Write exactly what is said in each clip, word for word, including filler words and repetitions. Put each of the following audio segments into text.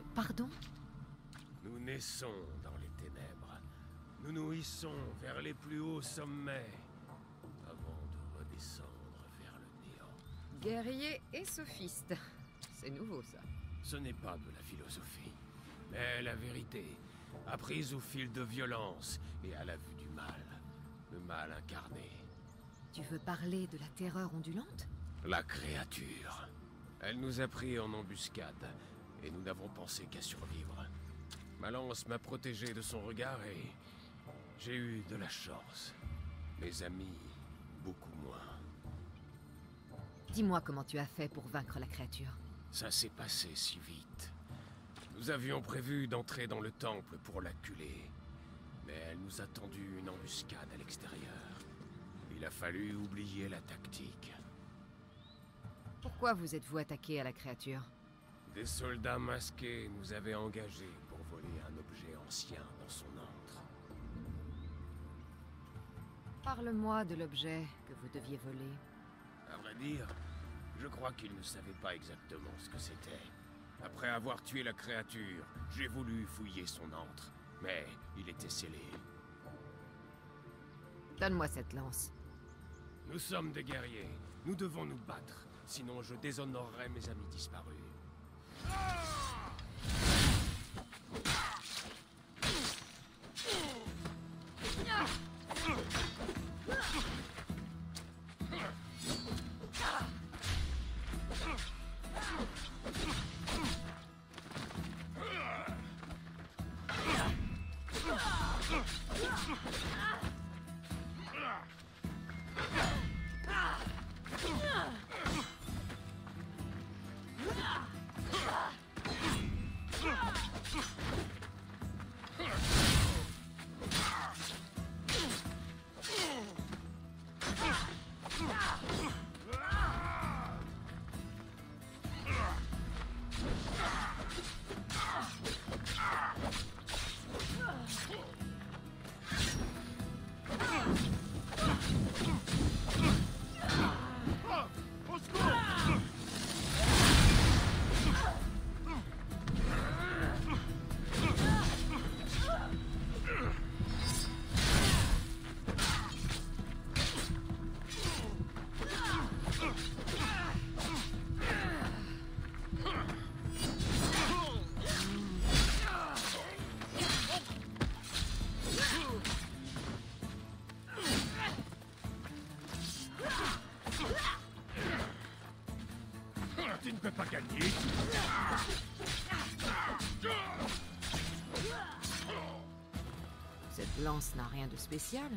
Pardon? Nous naissons dans les ténèbres. Nous nous hissons vers les plus hauts sommets, avant de redescendre vers le néant. Guerrier et sophiste. C'est nouveau, ça. Ce n'est pas de la philosophie, mais la vérité, apprise au fil de violence et à la vue du mal. Le mal incarné. Tu veux parler de la terreur ondulante? La créature. Elle nous a pris en embuscade, et nous n'avons pensé qu'à survivre. Ma lance m'a protégé de son regard et j'ai eu de la chance. Mes amis, beaucoup moins. Dis-moi comment tu as fait pour vaincre la créature. Ça s'est passé si vite. Nous avions prévu d'entrer dans le temple pour l'acculer, mais elle nous a tendu une embuscade à l'extérieur. Il a fallu oublier la tactique. Pourquoi vous êtes-vous attaqué à la créature? Des soldats masqués nous avaient engagés pour voler un objet ancien dans son antre. Parle-moi de l'objet que vous deviez voler. À vrai dire, je crois qu'ils ne savaient pas exactement ce que c'était. Après avoir tué la créature, j'ai voulu fouiller son antre, mais il était scellé. Donne-moi cette lance. Nous sommes des guerriers. Nous devons nous battre, sinon je déshonorerai mes amis disparus. Tu ne peux pas gagner. Cette lance n'a rien de spécial.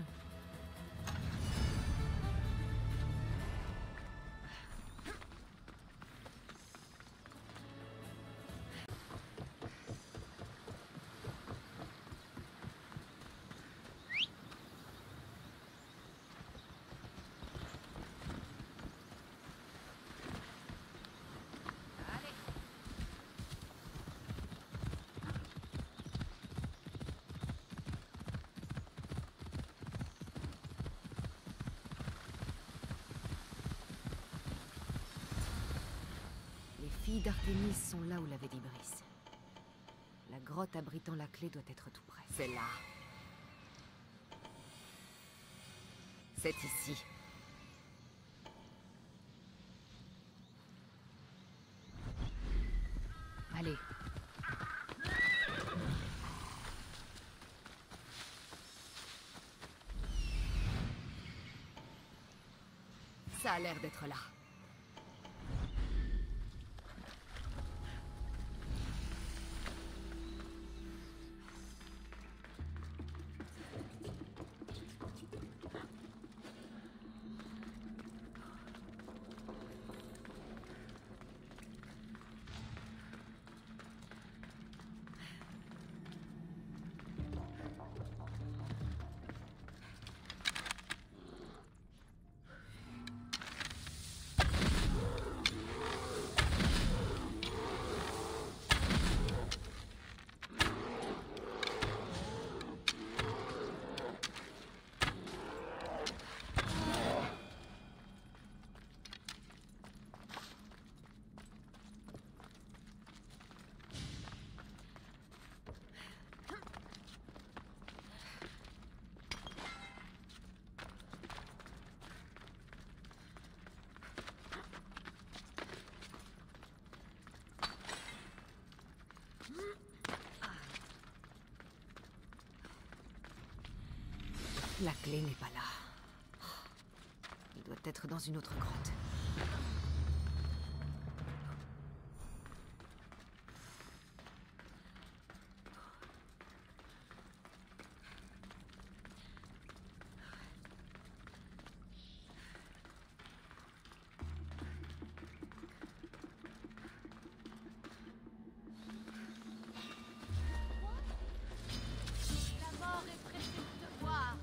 Les filles d'Artémis sont là où l'avait dit Brice. La grotte abritant la clé doit être tout près. C'est là. C'est ici. Allez. Ça a l'air d'être là. La clé n'est pas là. Il doit être dans une autre grotte. La mort est pressée de te voir.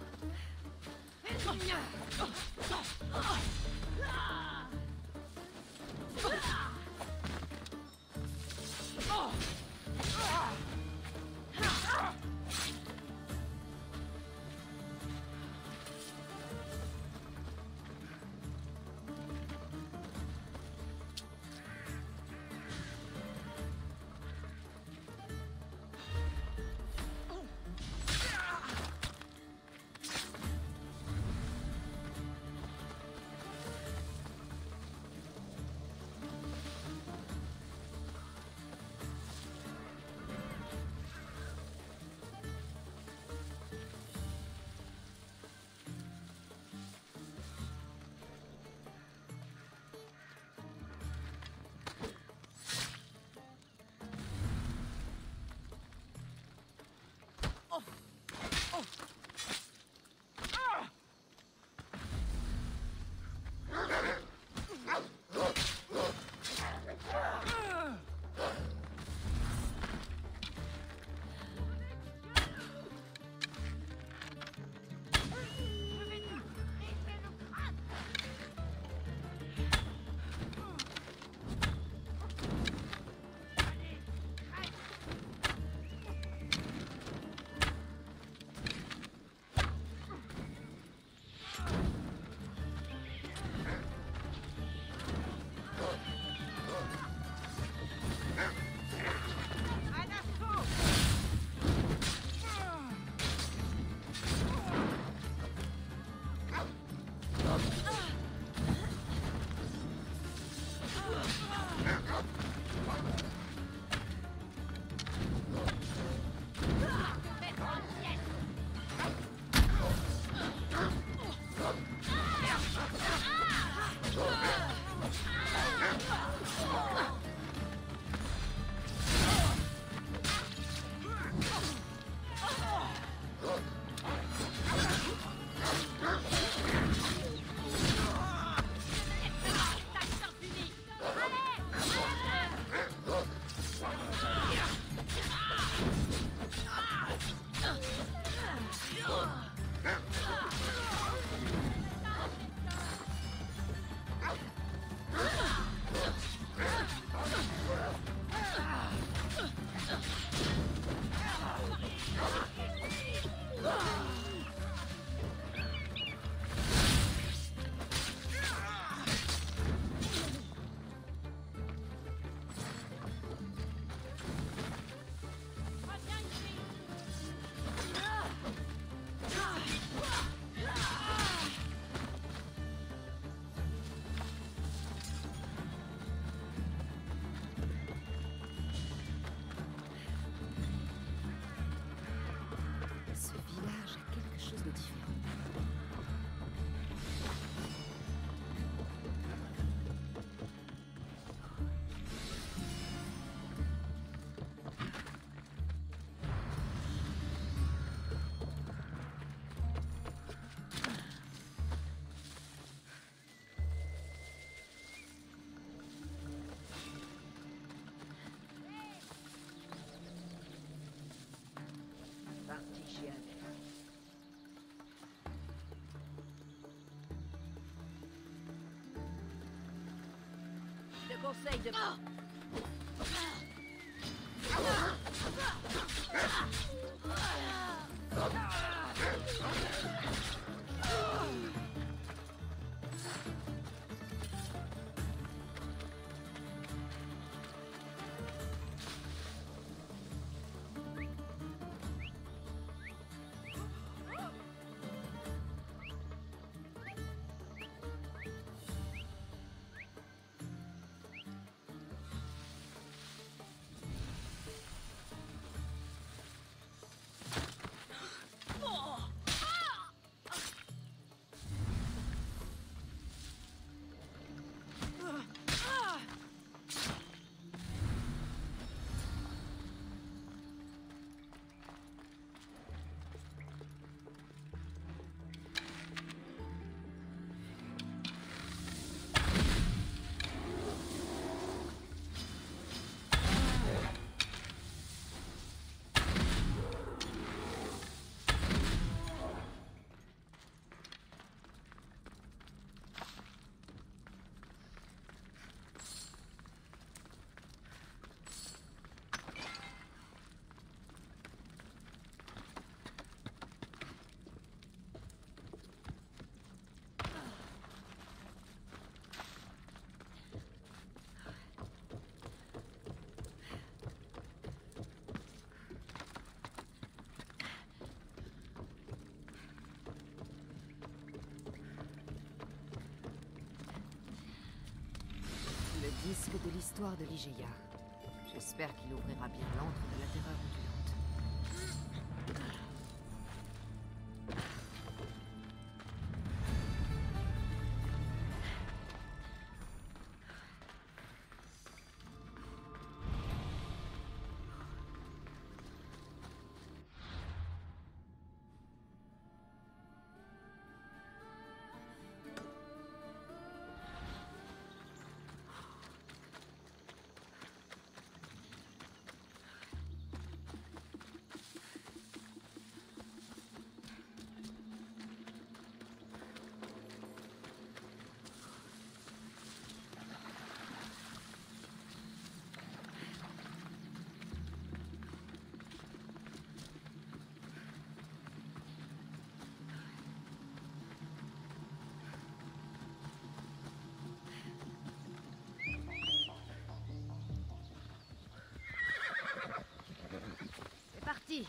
Je te conseille de... Disque de l'histoire de l'Igéa. J'espère qu'il ouvrira bien l'antre de la terreur ondulante. C'est parti!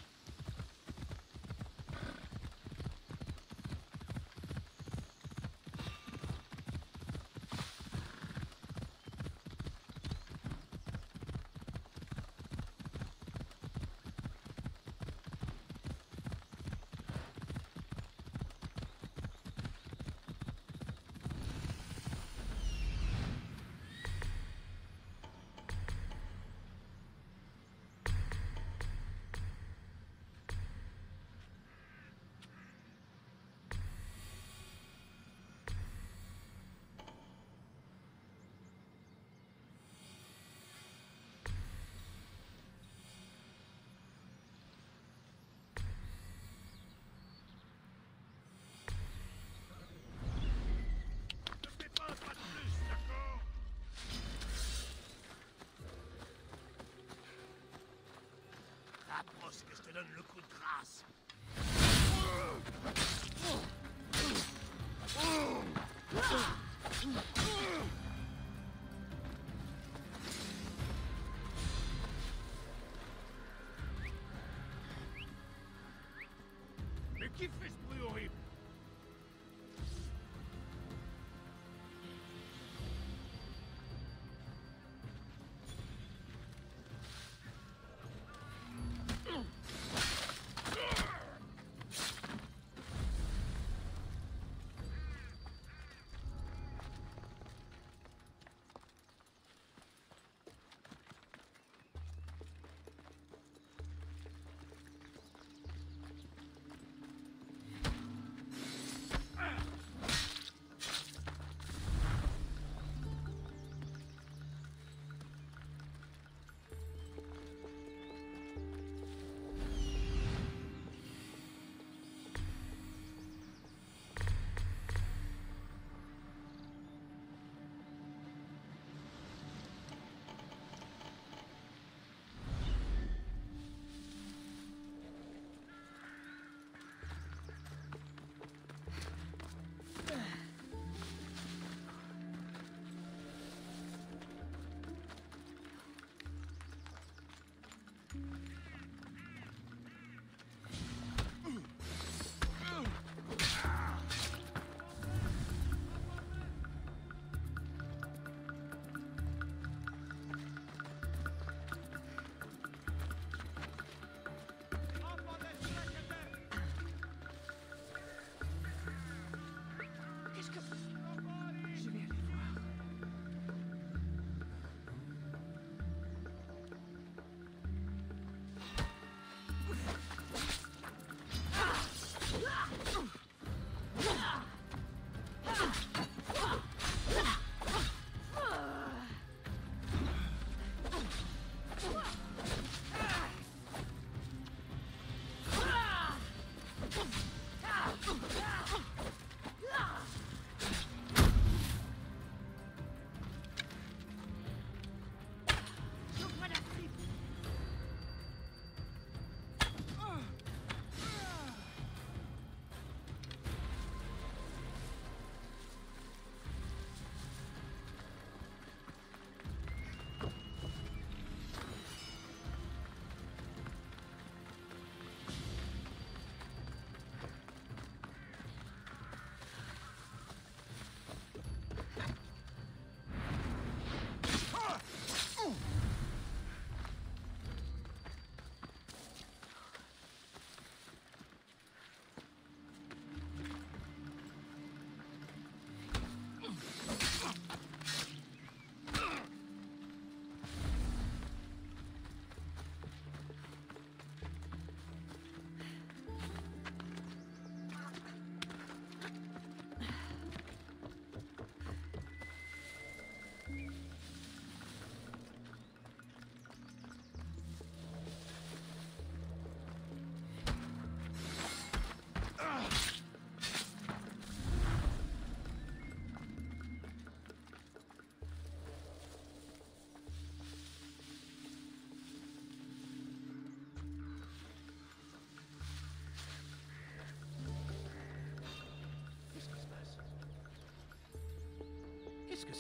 Approche que je te donne le coup de grâce. Mais qui fait ce bruit horrible?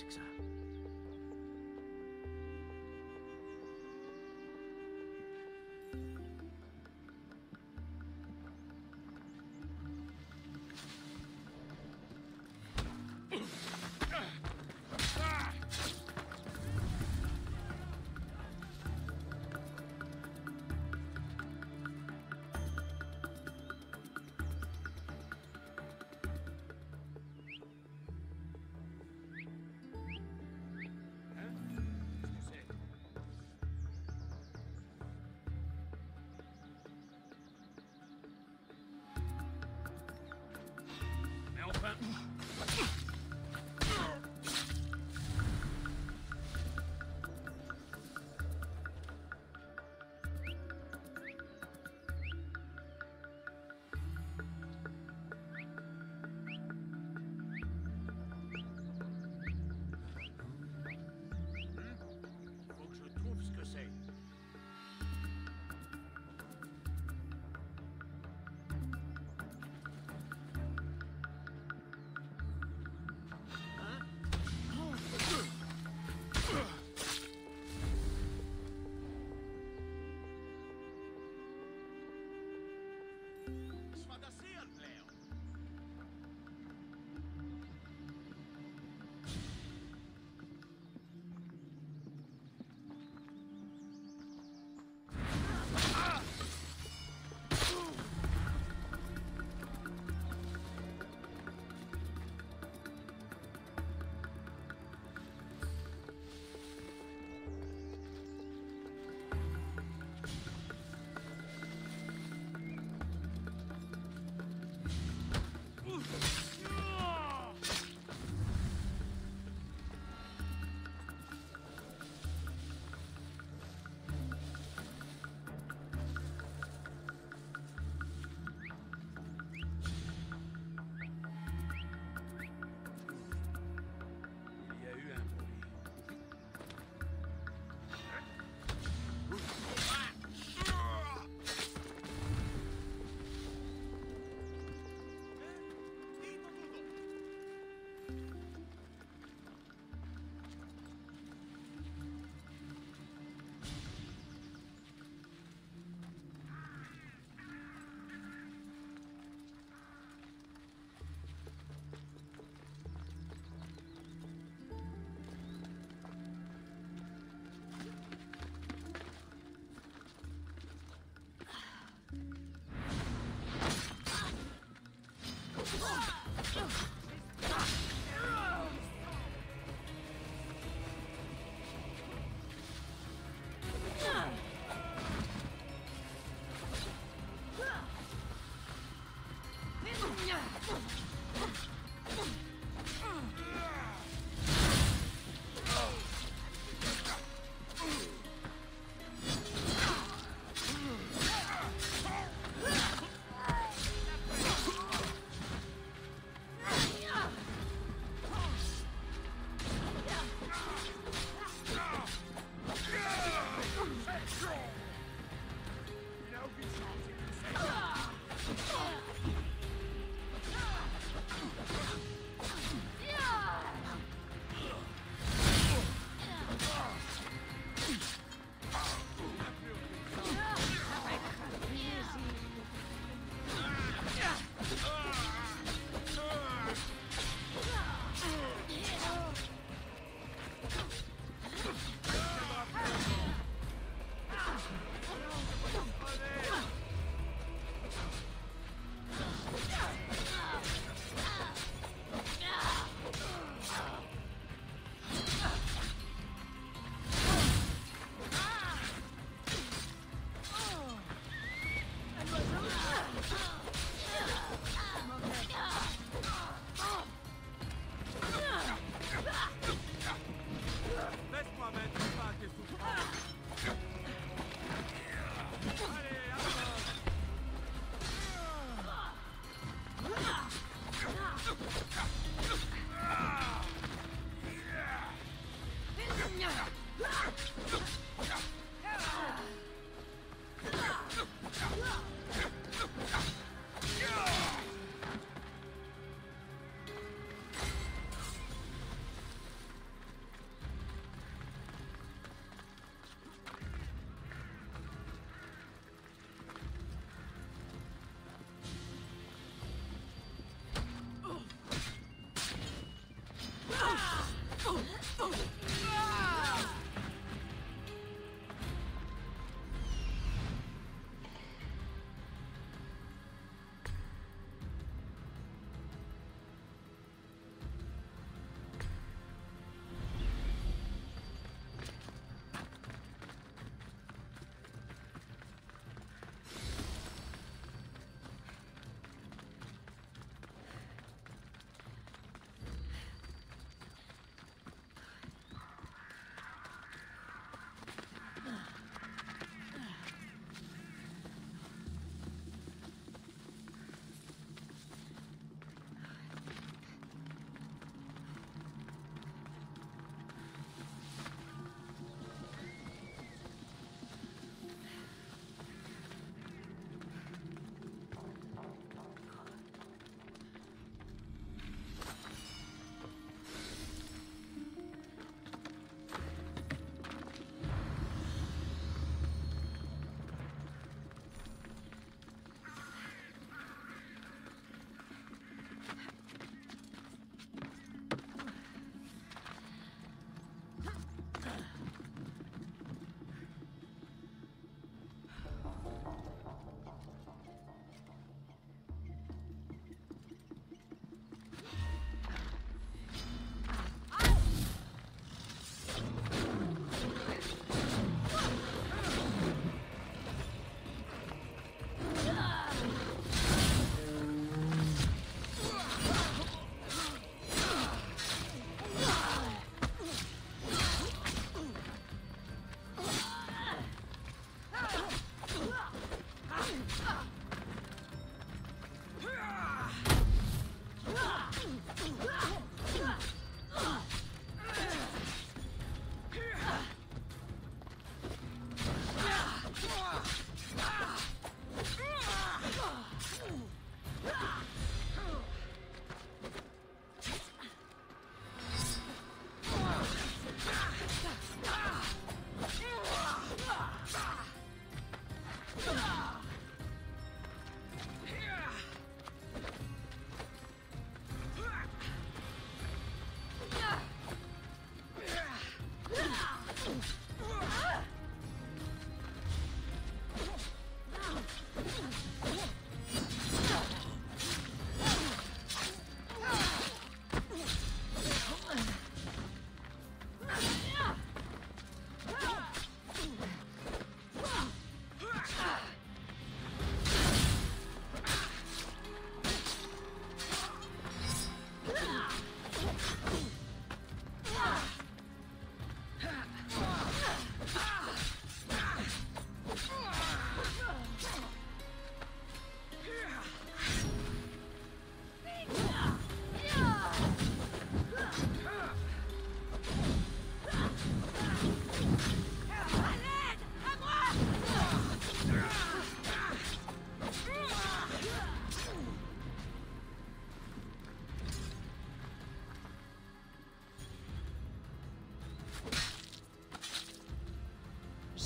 c'est que ça?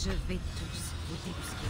Je vais tous vous débusquer.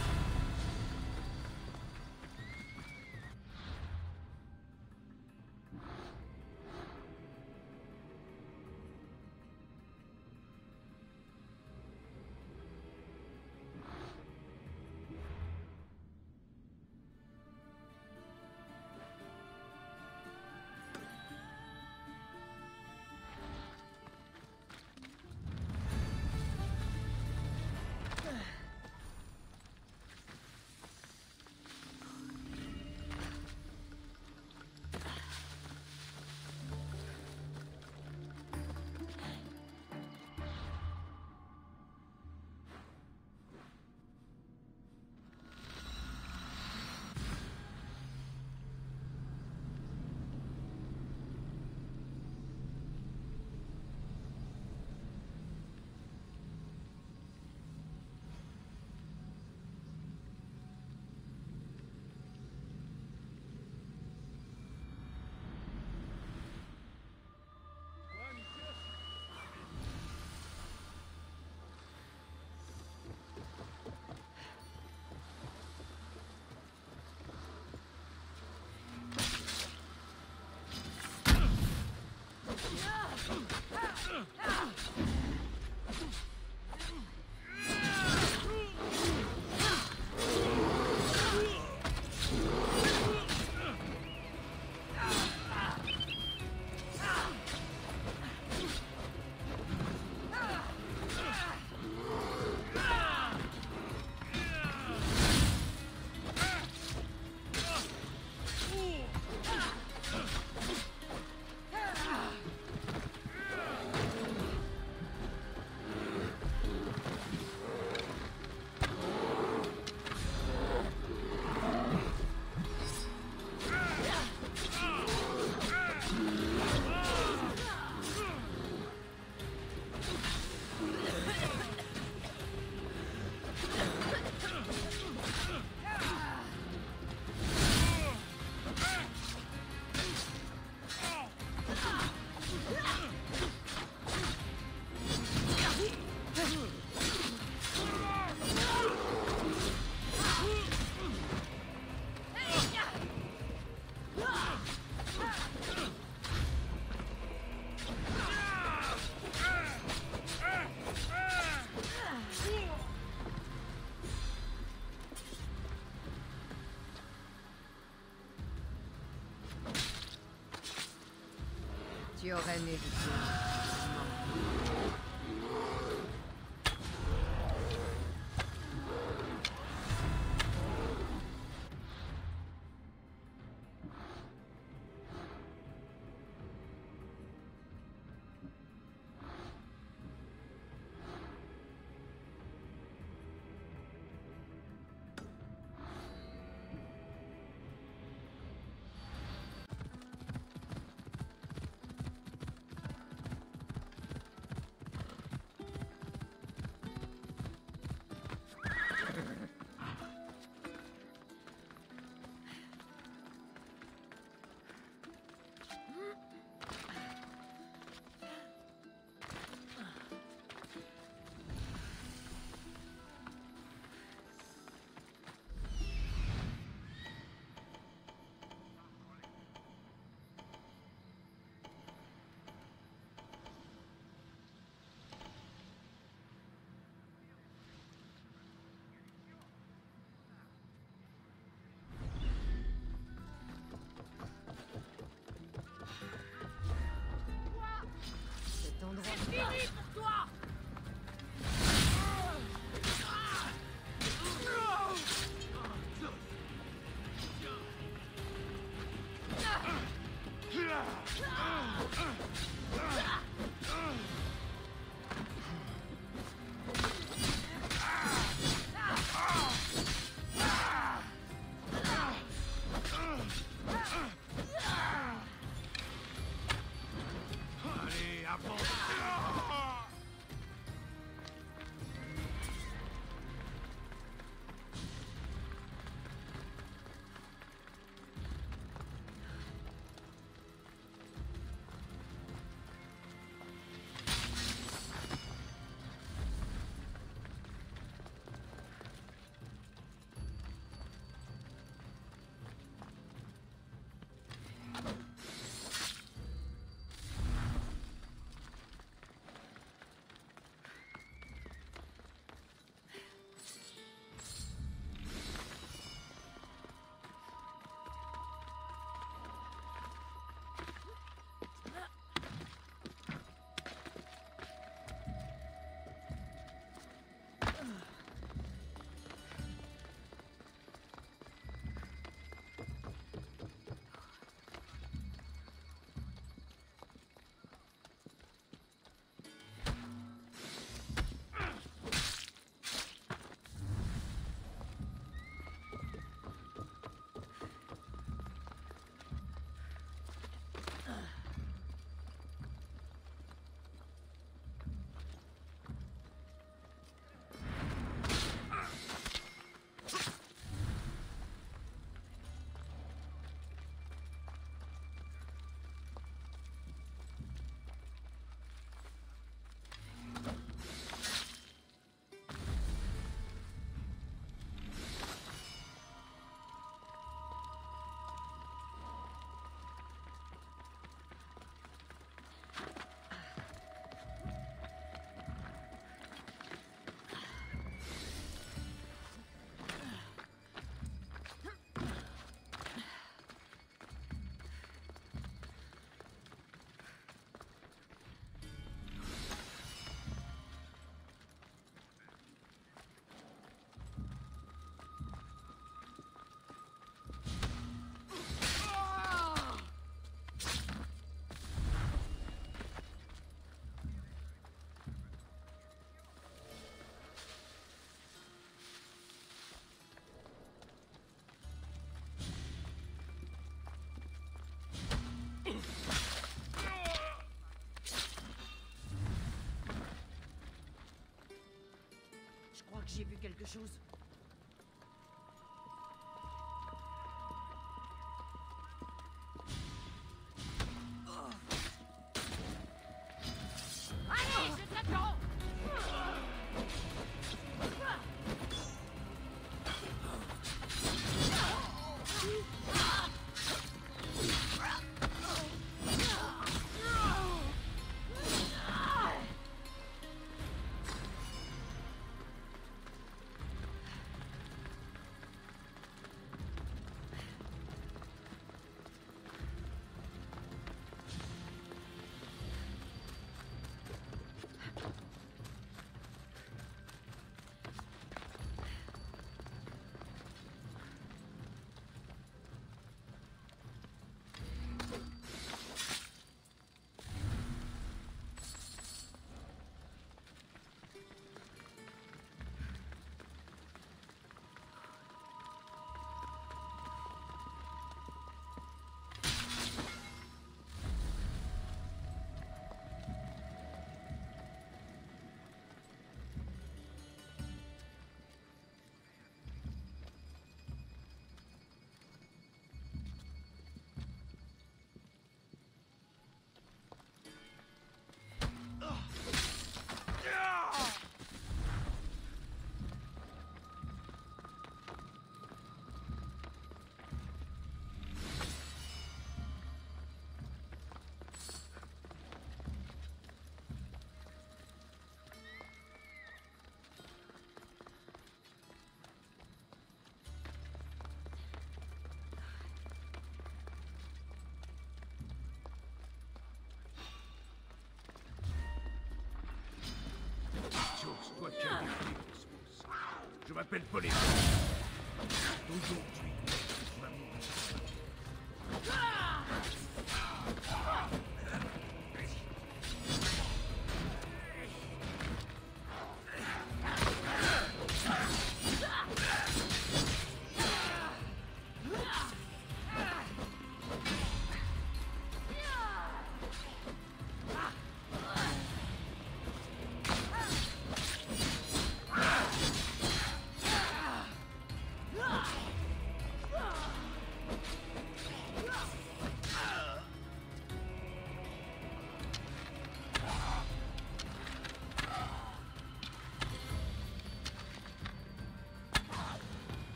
Tu aurais mérité. crois que j'ai vu quelque chose. Allez, je t'attends. Toi qui as détruit Cosmos. Je m'appelle Polémon. Aujourd'hui, tu vas mourir.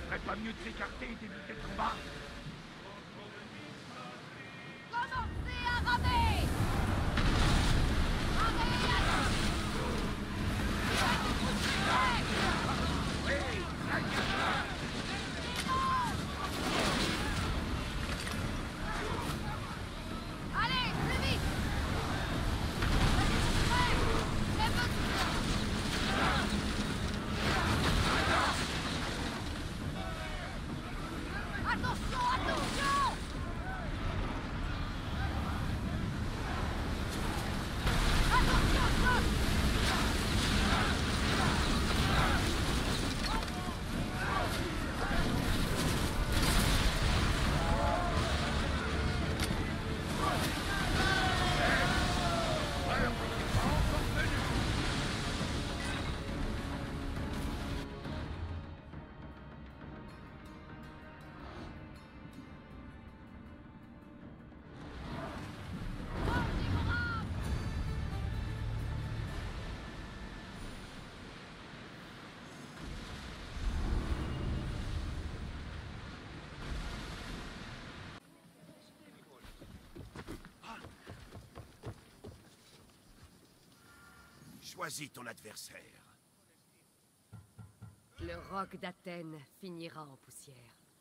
ferait pas mieux de s'écarter et d'éviter le combat? Commencez à ramer! Ramez à l'autre! Allez, plus vite! Attention, attention! Attention, Choisis ton adversaire. Le roc d'Athènes finira en poussière.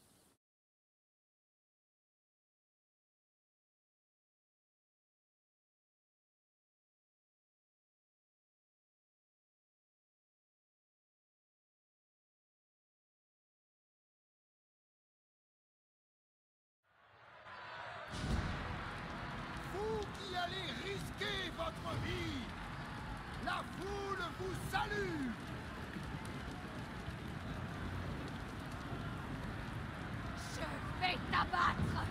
Vous qui allez risquer votre vie, la foule vous salue! je vais t'abattre!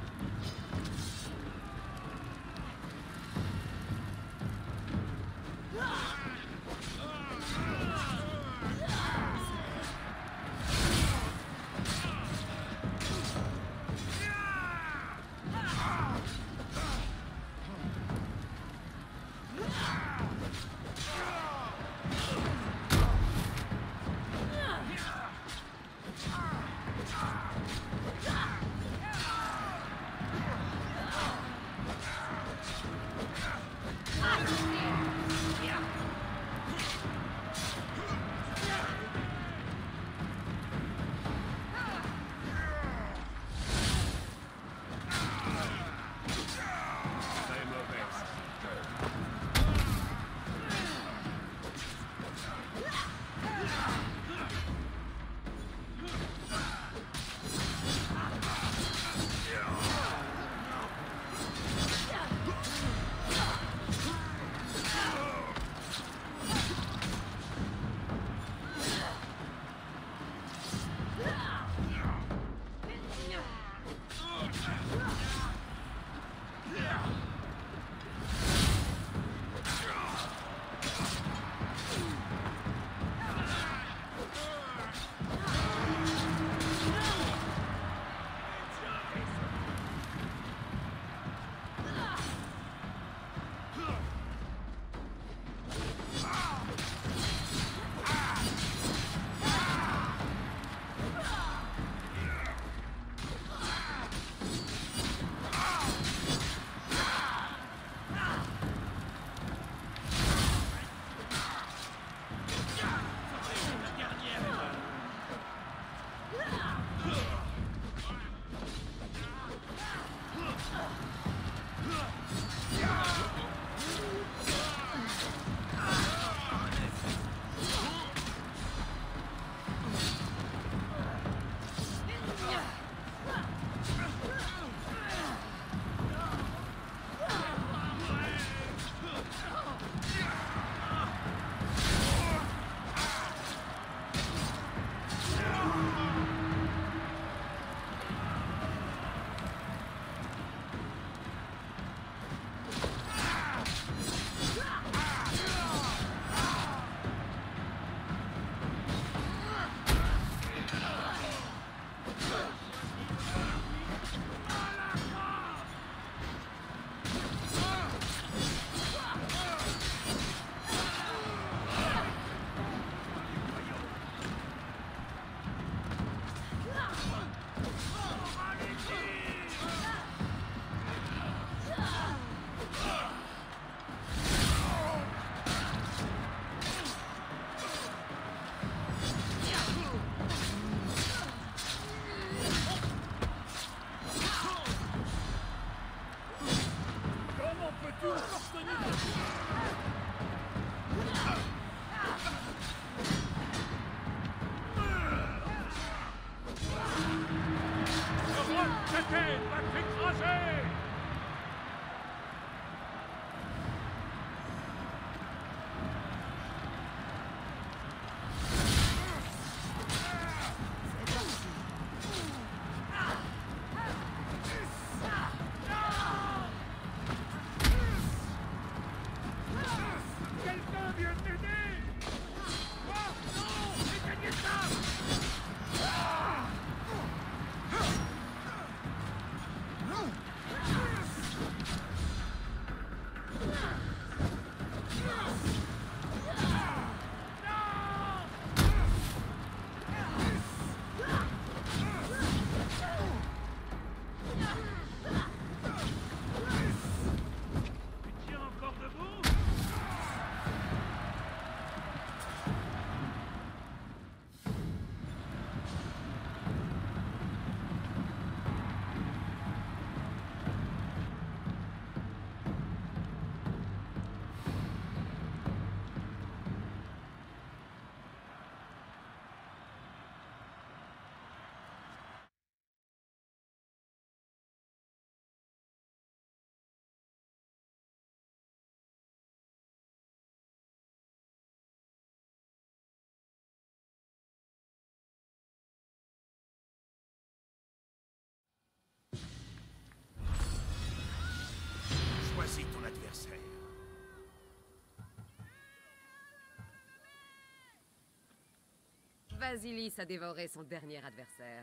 Basilis a dévoré son dernier adversaire.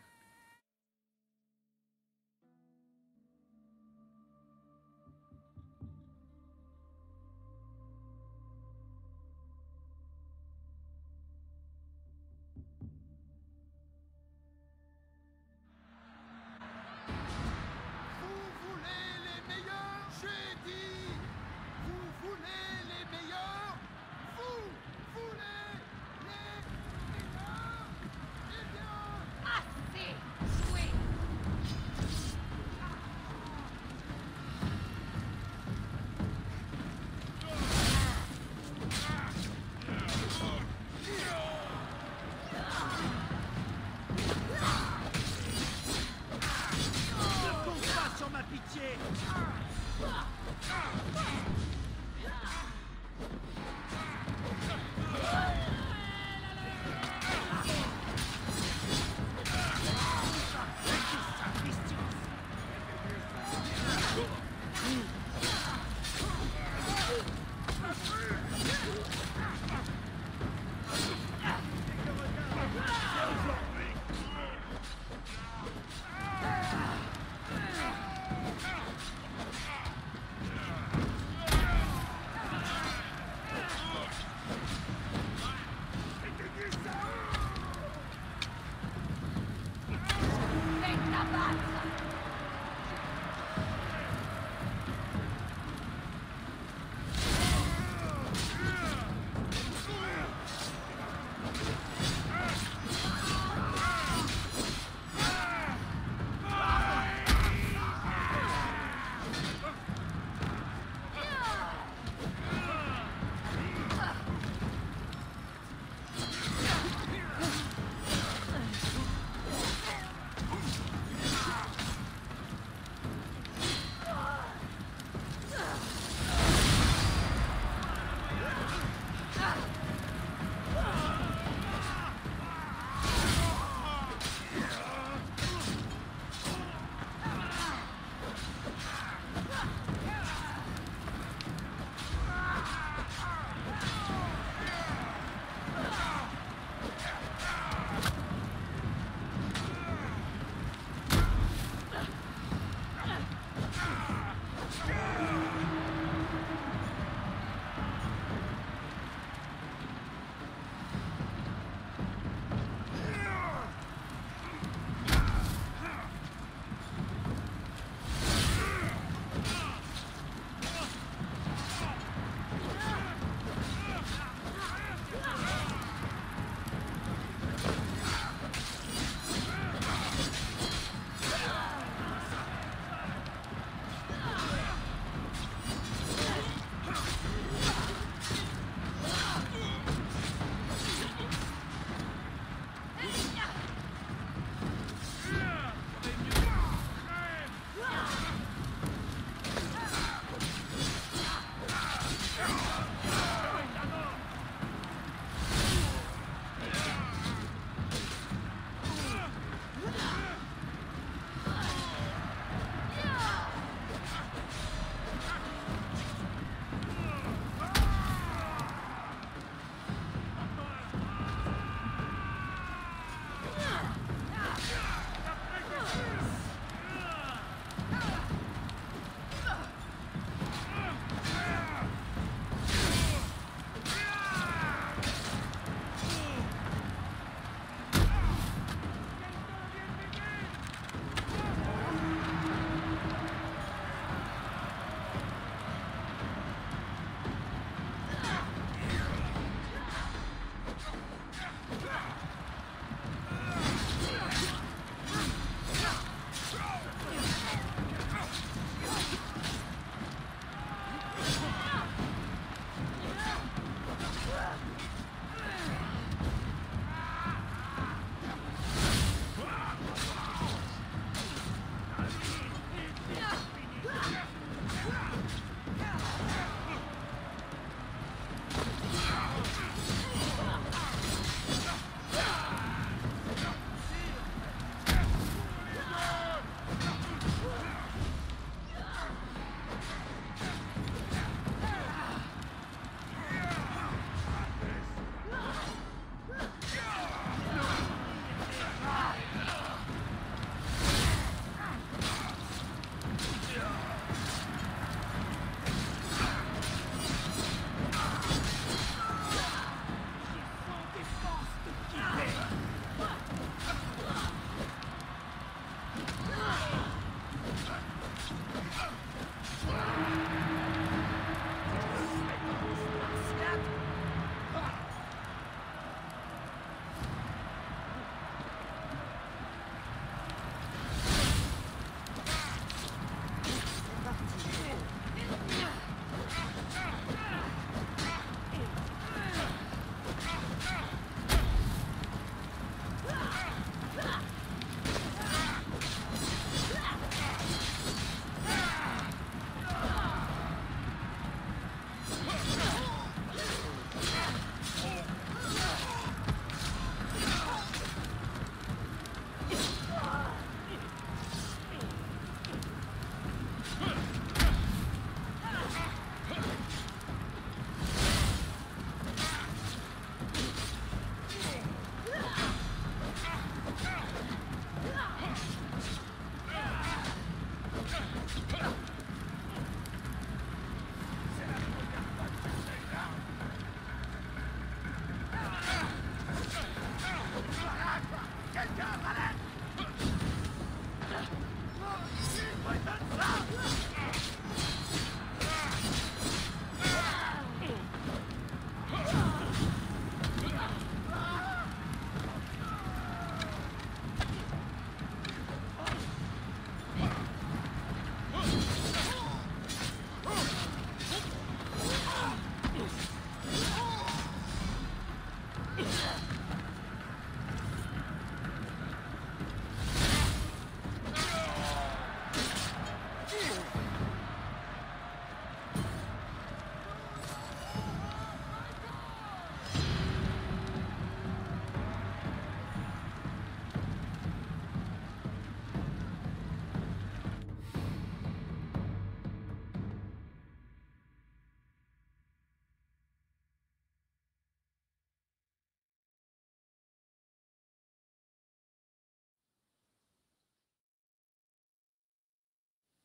Vous voulez les meilleurs? J'ai dit! Vous voulez les meilleurs? Vous voulez les meilleurs? Eh bien, Assez!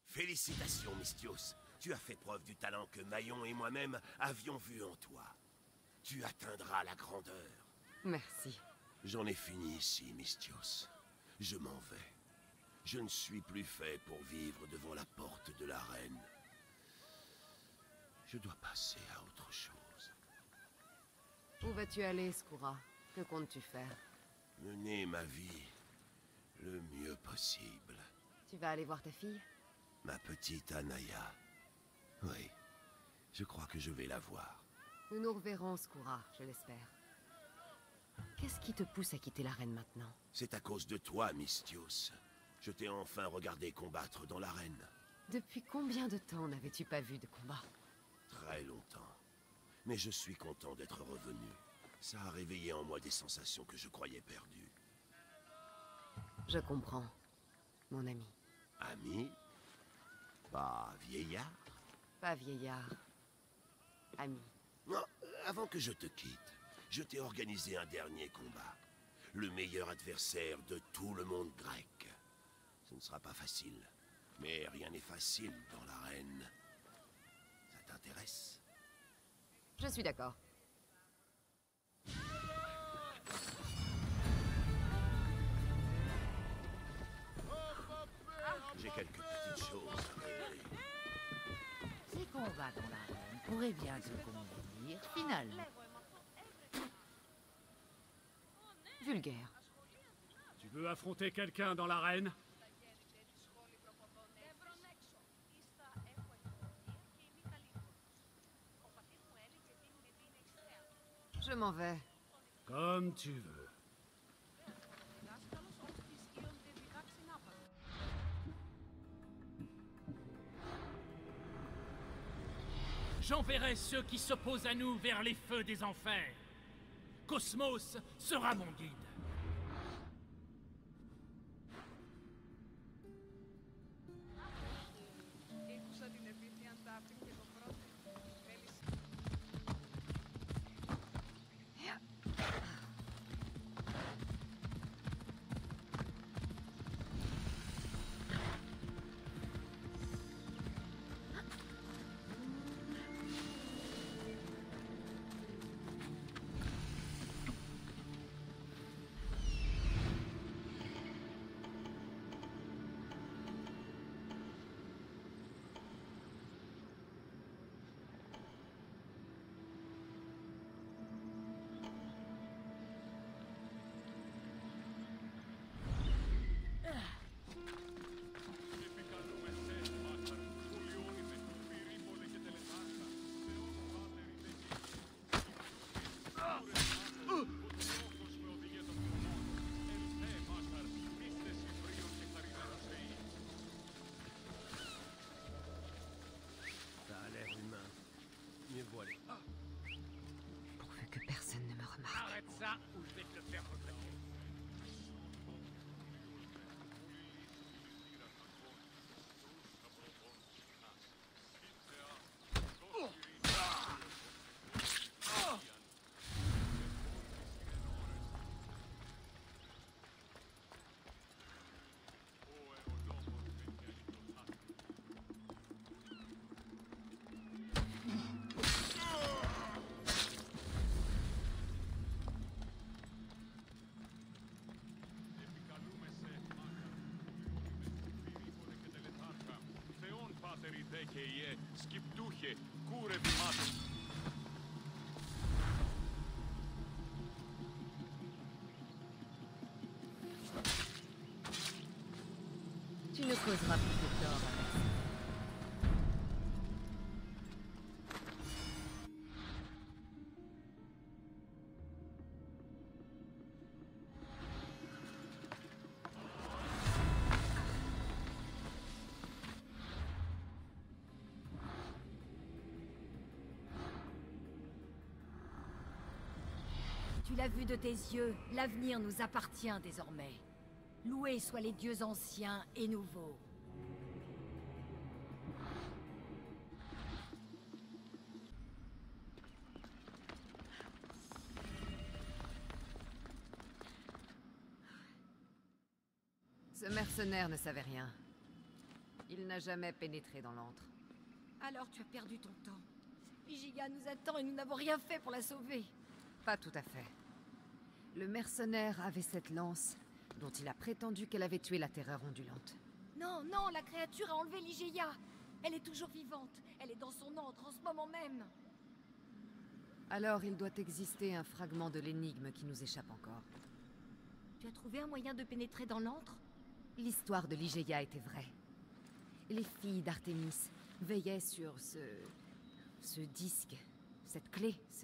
Félicitations, Misthios. Tu as fait preuve du talent que Maillon et moi-même avions vu en toi. Tu atteindras la grandeur. Merci. J'en ai fini ici, Misthios. Je m'en vais. Je ne suis plus fait pour vivre devant la porte de la reine. Je dois passer à autre chose. Où vas-tu aller, Skoura? Que comptes-tu faire? Mener ma vie le mieux possible. Tu vas aller voir ta fille? Ma petite Anaya. Oui, je crois que je vais la voir. Nous nous reverrons, Skoura, je l'espère. Qu'est-ce qui te pousse à quitter l'arène maintenant? C'est à cause de toi, Misthios. Je t'ai enfin regardé combattre dans l'arène. Depuis combien de temps n'avais-tu pas vu de combat? Très longtemps. Mais je suis content d'être revenu. Ça a réveillé en moi des sensations que je croyais perdues. Je comprends, mon ami. Ami? Pas vieillard? Pas vieillard. Ami. Non, avant que je te quitte, je t'ai organisé un dernier combat. Le meilleur adversaire de tout le monde grec. Ce ne sera pas facile. Mais rien n'est facile dans l'arène. Ça t'intéresse? Je suis d'accord. J'ai quelques petites choses à régler. Ces combats dans l'arène pourraient bien te convenir, finalement. Vulgaire. Tu veux affronter quelqu'un dans l'arène? Je m'en vais. Comme tu veux. J'enverrai ceux qui s'opposent à nous vers les feux des enfers. Cosmos sera mon guide. Ça a l'air humain. Mieux voilé. Pourvu que personne ne me remarque. Arrête ça ou je vais te le faire regretter. Σκυπτούχε, κούρε δημάτων. Tu ne causeras plus de tort avec ça. Tu l'as vu de tes yeux, l'avenir nous appartient désormais. Loués soient les dieux anciens et nouveaux. Ce mercenaire ne savait rien. Il n'a jamais pénétré dans l'antre. Alors tu as perdu ton temps. Ligeia nous attend et nous n'avons rien fait pour la sauver. Pas tout à fait. Le mercenaire avait cette lance, dont il a prétendu qu'elle avait tué la terreur ondulante. Non, non, la créature a enlevé Ligeia. Elle est toujours vivante. Elle est dans son antre en ce moment même. Alors il doit exister un fragment de l'énigme qui nous échappe encore. Tu as trouvé un moyen de pénétrer dans l'antre? L'histoire de Ligeia était vraie. Les filles d'Artémis veillaient sur ce... ce disque, cette clé, ce...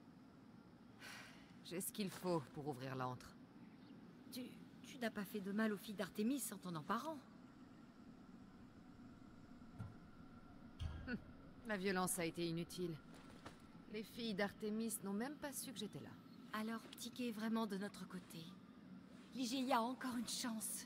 J'ai ce qu'il faut pour ouvrir l'antre. Tu... tu n'as pas fait de mal aux filles d'Artémis en t'en emparant. Hum, la violence a été inutile. Les filles d'Artémis n'ont même pas su que j'étais là. Alors Ptyché est vraiment de notre côté. Ligeia a encore une chance.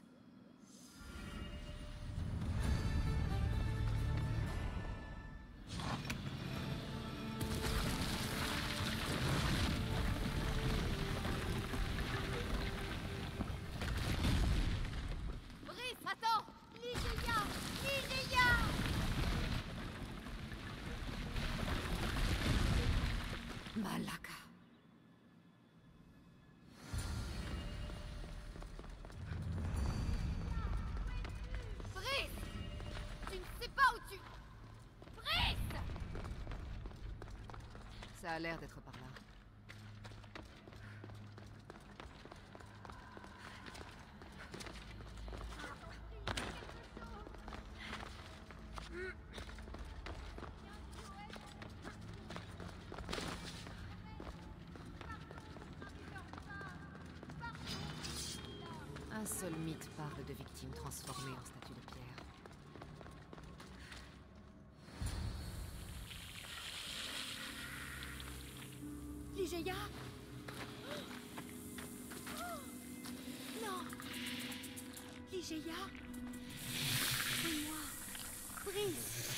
Brice, attends! Ligeia! Ligeia! Malaka. Brice! Tu ne sais pas où tu... Brice! Ça a l'air d'être par là. Un seul mythe parle de victimes transformées en statues de pierre. Ligeia? Non! Ligeia? C'est moi! Brice!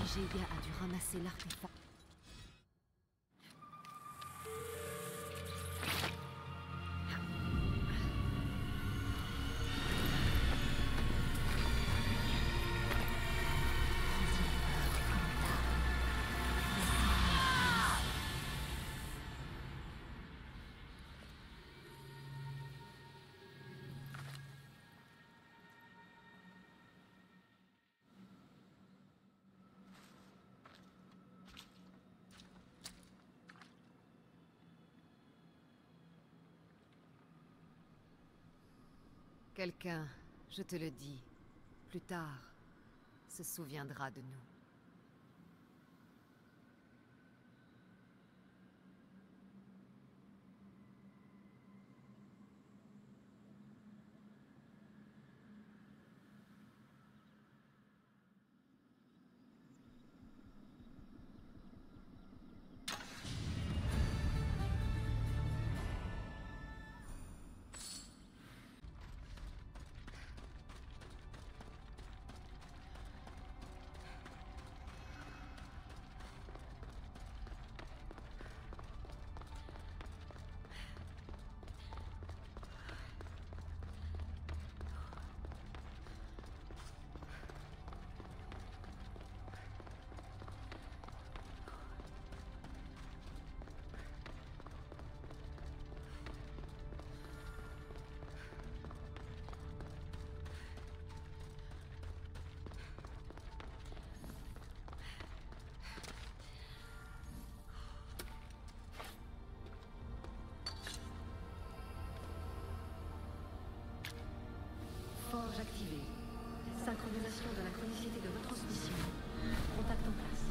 Ligeia a dû ramasser l'artefact. Quelqu'un, je te le dis, plus tard, se souviendra de nous. Forge activée. Synchronisation de la chronicité de retransmission. Contact en place.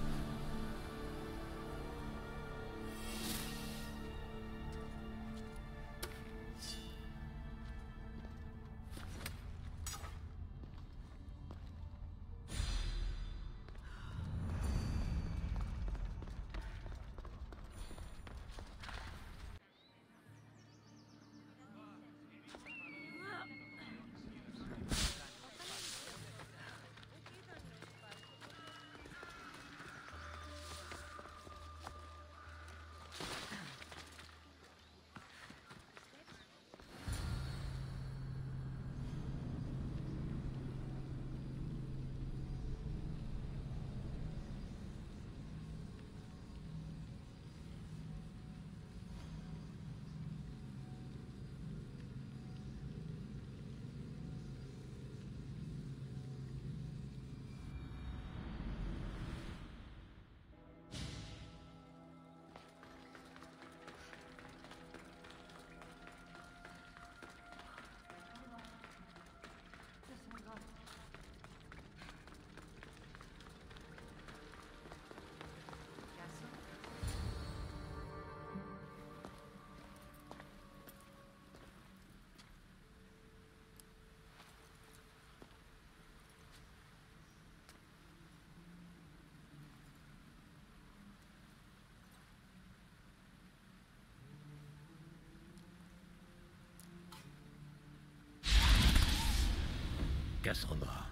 Cassandra.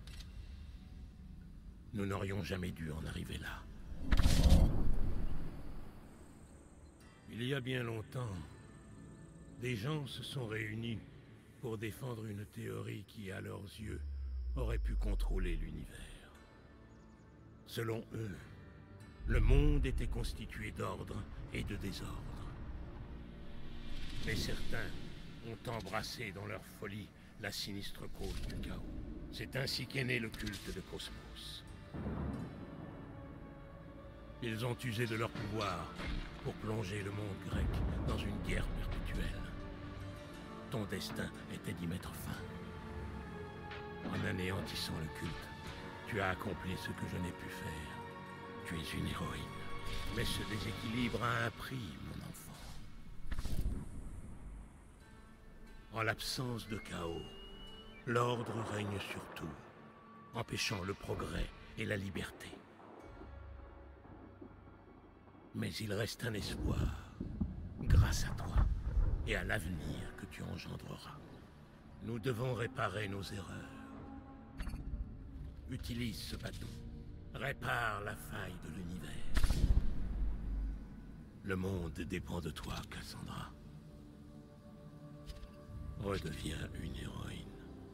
Nous n'aurions jamais dû en arriver là. Il y a bien longtemps, des gens se sont réunis pour défendre une théorie qui, à leurs yeux, aurait pu contrôler l'univers. Selon eux, le monde était constitué d'ordre et de désordre. Mais certains ont embrassé dans leur folie la sinistre cause du chaos. C'est ainsi qu'est né le culte de Cosmos. Ils ont usé de leur pouvoir pour plonger le monde grec dans une guerre perpétuelle. Ton destin était d'y mettre fin. En anéantissant le culte, tu as accompli ce que je n'ai pu faire. Tu es une héroïne. Mais ce déséquilibre a un prix, mon enfant. En l'absence de chaos, l'ordre règne sur tout, empêchant le progrès et la liberté. Mais il reste un espoir, grâce à toi et à l'avenir que tu engendreras. Nous devons réparer nos erreurs. Utilise ce bâton Répare la faille de l'univers. Le monde dépend de toi, Cassandra. Redeviens une héroïne.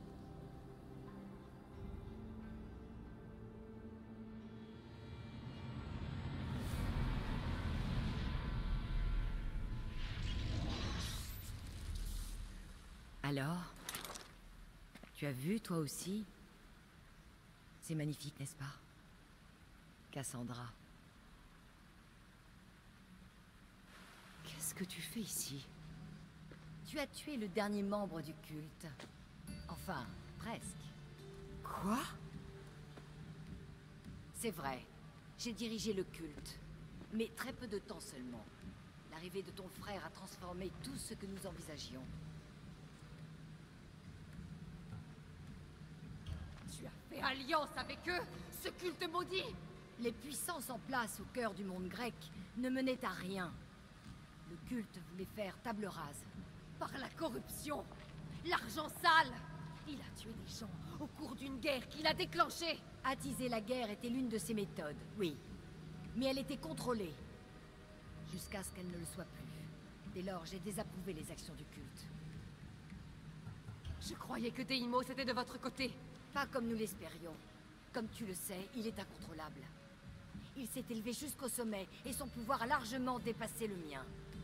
Alors? Tu as vu, toi aussi? C'est magnifique, n'est-ce pas? Cassandra. Qu'est-ce que tu fais ici? Tu as tué le dernier membre du culte. Enfin, presque. Quoi? C'est vrai. J'ai dirigé le culte. Mais très peu de temps seulement. L'arrivée de ton frère a transformé tout ce que nous envisagions. Tu as fait alliance avec eux, ce culte maudit! Les puissances en place au cœur du monde grec ne menaient à rien. Le culte voulait faire table rase. Par la corruption, l'argent sale. Il a tué des gens au cours d'une guerre qu'il a déclenchée. Attiser la guerre était l'une de ses méthodes, oui. Mais elle était contrôlée. Jusqu'à ce qu'elle ne le soit plus. Dès lors, j'ai désapprouvé les actions du culte. Je croyais que Deimos était de votre côté. Pas comme nous l'espérions. Comme tu le sais, il est incontrôlable. Il s'est élevé jusqu'au sommet, et son pouvoir a largement dépassé le mien.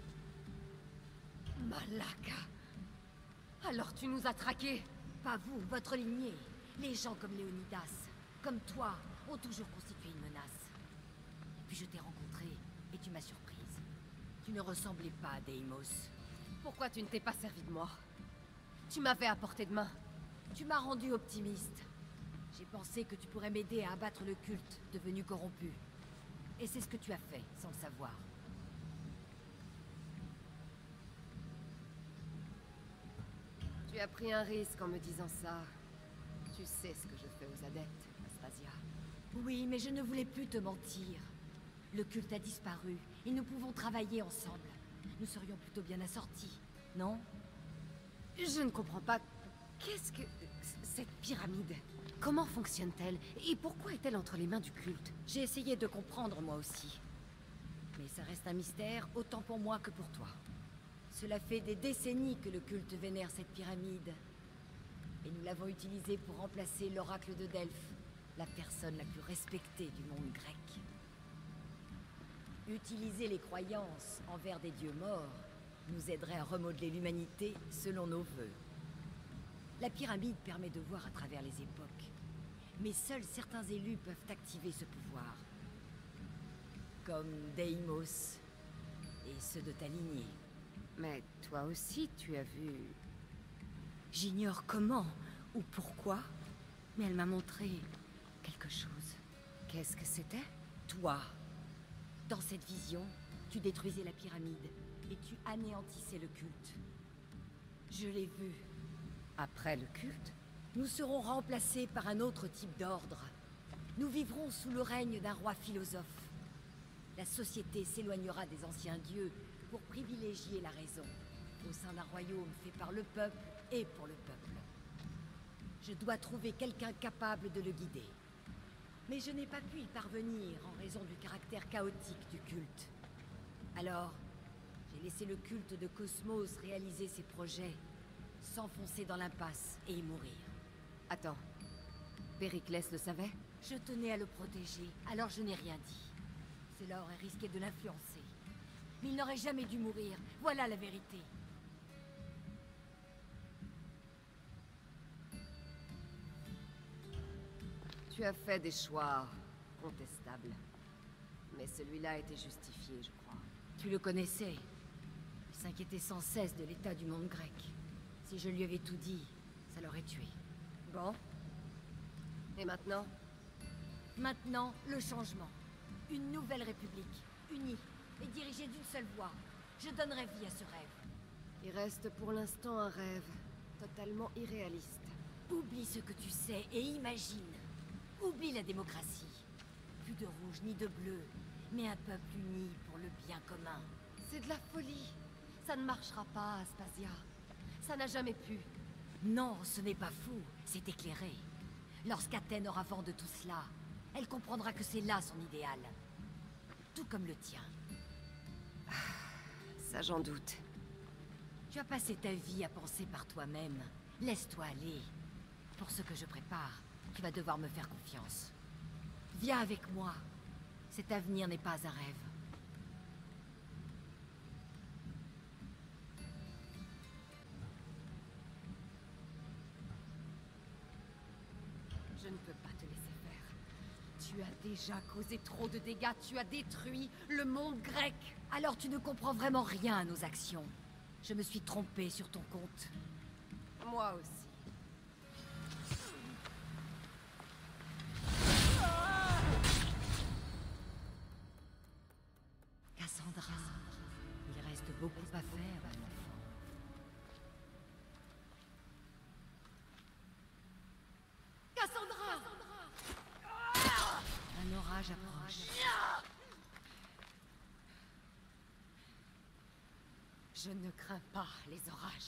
Malaka. Alors tu nous as traqués? Pas vous, votre lignée. Les gens comme Léonidas, comme toi, ont toujours constitué une menace. Puis je t'ai rencontré, et tu m'as surprise. Tu ne ressemblais pas à Deimos. Pourquoi tu ne t'es pas servi de moi? Tu m'avais à portée de main. Tu m'as rendu optimiste. J'ai pensé que tu pourrais m'aider à abattre le culte, devenu corrompu. Et c'est ce que tu as fait, sans le savoir. Tu as pris un risque en me disant ça. Tu sais ce que je fais aux adeptes, Aspasia. Oui, mais je ne voulais plus te mentir. Le culte a disparu, et nous pouvons travailler ensemble. Nous serions plutôt bien assortis, non? Je ne comprends pas. Qu'est-ce que... cette pyramide? Comment fonctionne-t-elle? Et pourquoi est-elle entre les mains du culte? J'ai essayé de comprendre moi aussi. Mais ça reste un mystère, autant pour moi que pour toi. Cela fait des décennies que le culte vénère cette pyramide. Et nous l'avons utilisée pour remplacer l'oracle de Delphes, la personne la plus respectée du monde grec. Utiliser les croyances envers des dieux morts nous aiderait à remodeler l'humanité selon nos vœux. La pyramide permet de voir à travers les époques. Mais seuls certains élus peuvent activer ce pouvoir. Comme Deimos et ceux de ta lignée. Mais toi aussi, tu as vu... J'ignore comment ou pourquoi, mais elle m'a montré quelque chose. Qu'est-ce que c'était? Toi. Dans cette vision, tu détruisais la pyramide et tu anéantissais le culte. Je l'ai vu. Après le culte? Nous serons remplacés par un autre type d'ordre. Nous vivrons sous le règne d'un roi philosophe. La société s'éloignera des anciens dieux pour privilégier la raison, au sein d'un royaume fait par le peuple et pour le peuple. Je dois trouver quelqu'un capable de le guider. Mais je n'ai pas pu y parvenir en raison du caractère chaotique du culte. Alors, j'ai laissé le culte de Cosmos réaliser ses projets, s'enfoncer dans l'impasse et y mourir. Attends, Périclès le savait? Je tenais à le protéger, alors je n'ai rien dit. Cela aurait risqué de l'influencer. Mais il n'aurait jamais dû mourir, voilà la vérité. Tu as fait des choix contestables. Mais celui-là était justifié, je crois. Tu le connaissais. Il s'inquiétait sans cesse de l'état du monde grec. Si je lui avais tout dit, ça l'aurait tué. Bon. Et maintenant? Maintenant, le changement. Une nouvelle république, unie et dirigée d'une seule voix. Je donnerai vie à ce rêve. Il reste pour l'instant un rêve, totalement irréaliste. Oublie ce que tu sais et imagine. Oublie la démocratie. Plus de rouge ni de bleu, mais un peuple uni pour le bien commun. C'est de la folie. Ça ne marchera pas, Aspasia. Ça n'a jamais pu. Non, ce n'est pas fou, c'est éclairé. Lorsqu'Athènes aura vent de tout cela, elle comprendra que c'est là son idéal. Tout comme le tien. Ça, j'en doute. Tu as passé ta vie à penser par toi-même. Laisse-toi aller. Pour ce que je prépare, tu vas devoir me faire confiance. Viens avec moi. Cet avenir n'est pas un rêve. Je ne peux pas te laisser faire. Tu as déjà causé trop de dégâts, tu as détruit le monde grec. Alors tu ne comprends vraiment rien à nos actions. Je me suis trompée sur ton compte. Moi aussi. Cassandra, il reste beaucoup à faire, mon enfant. Cassandra! Un orage approche. Je ne crains pas les orages.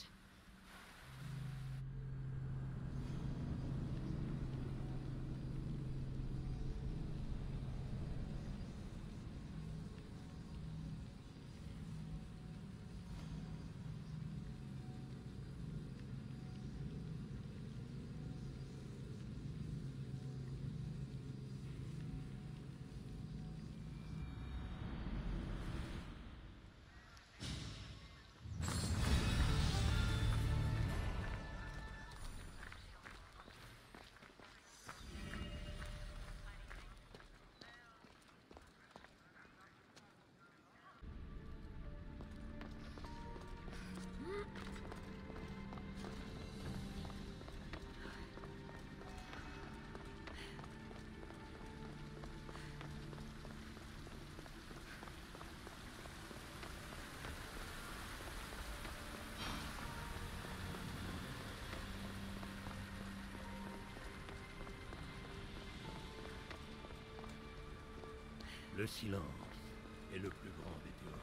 Le silence est le plus grand des théorèmes.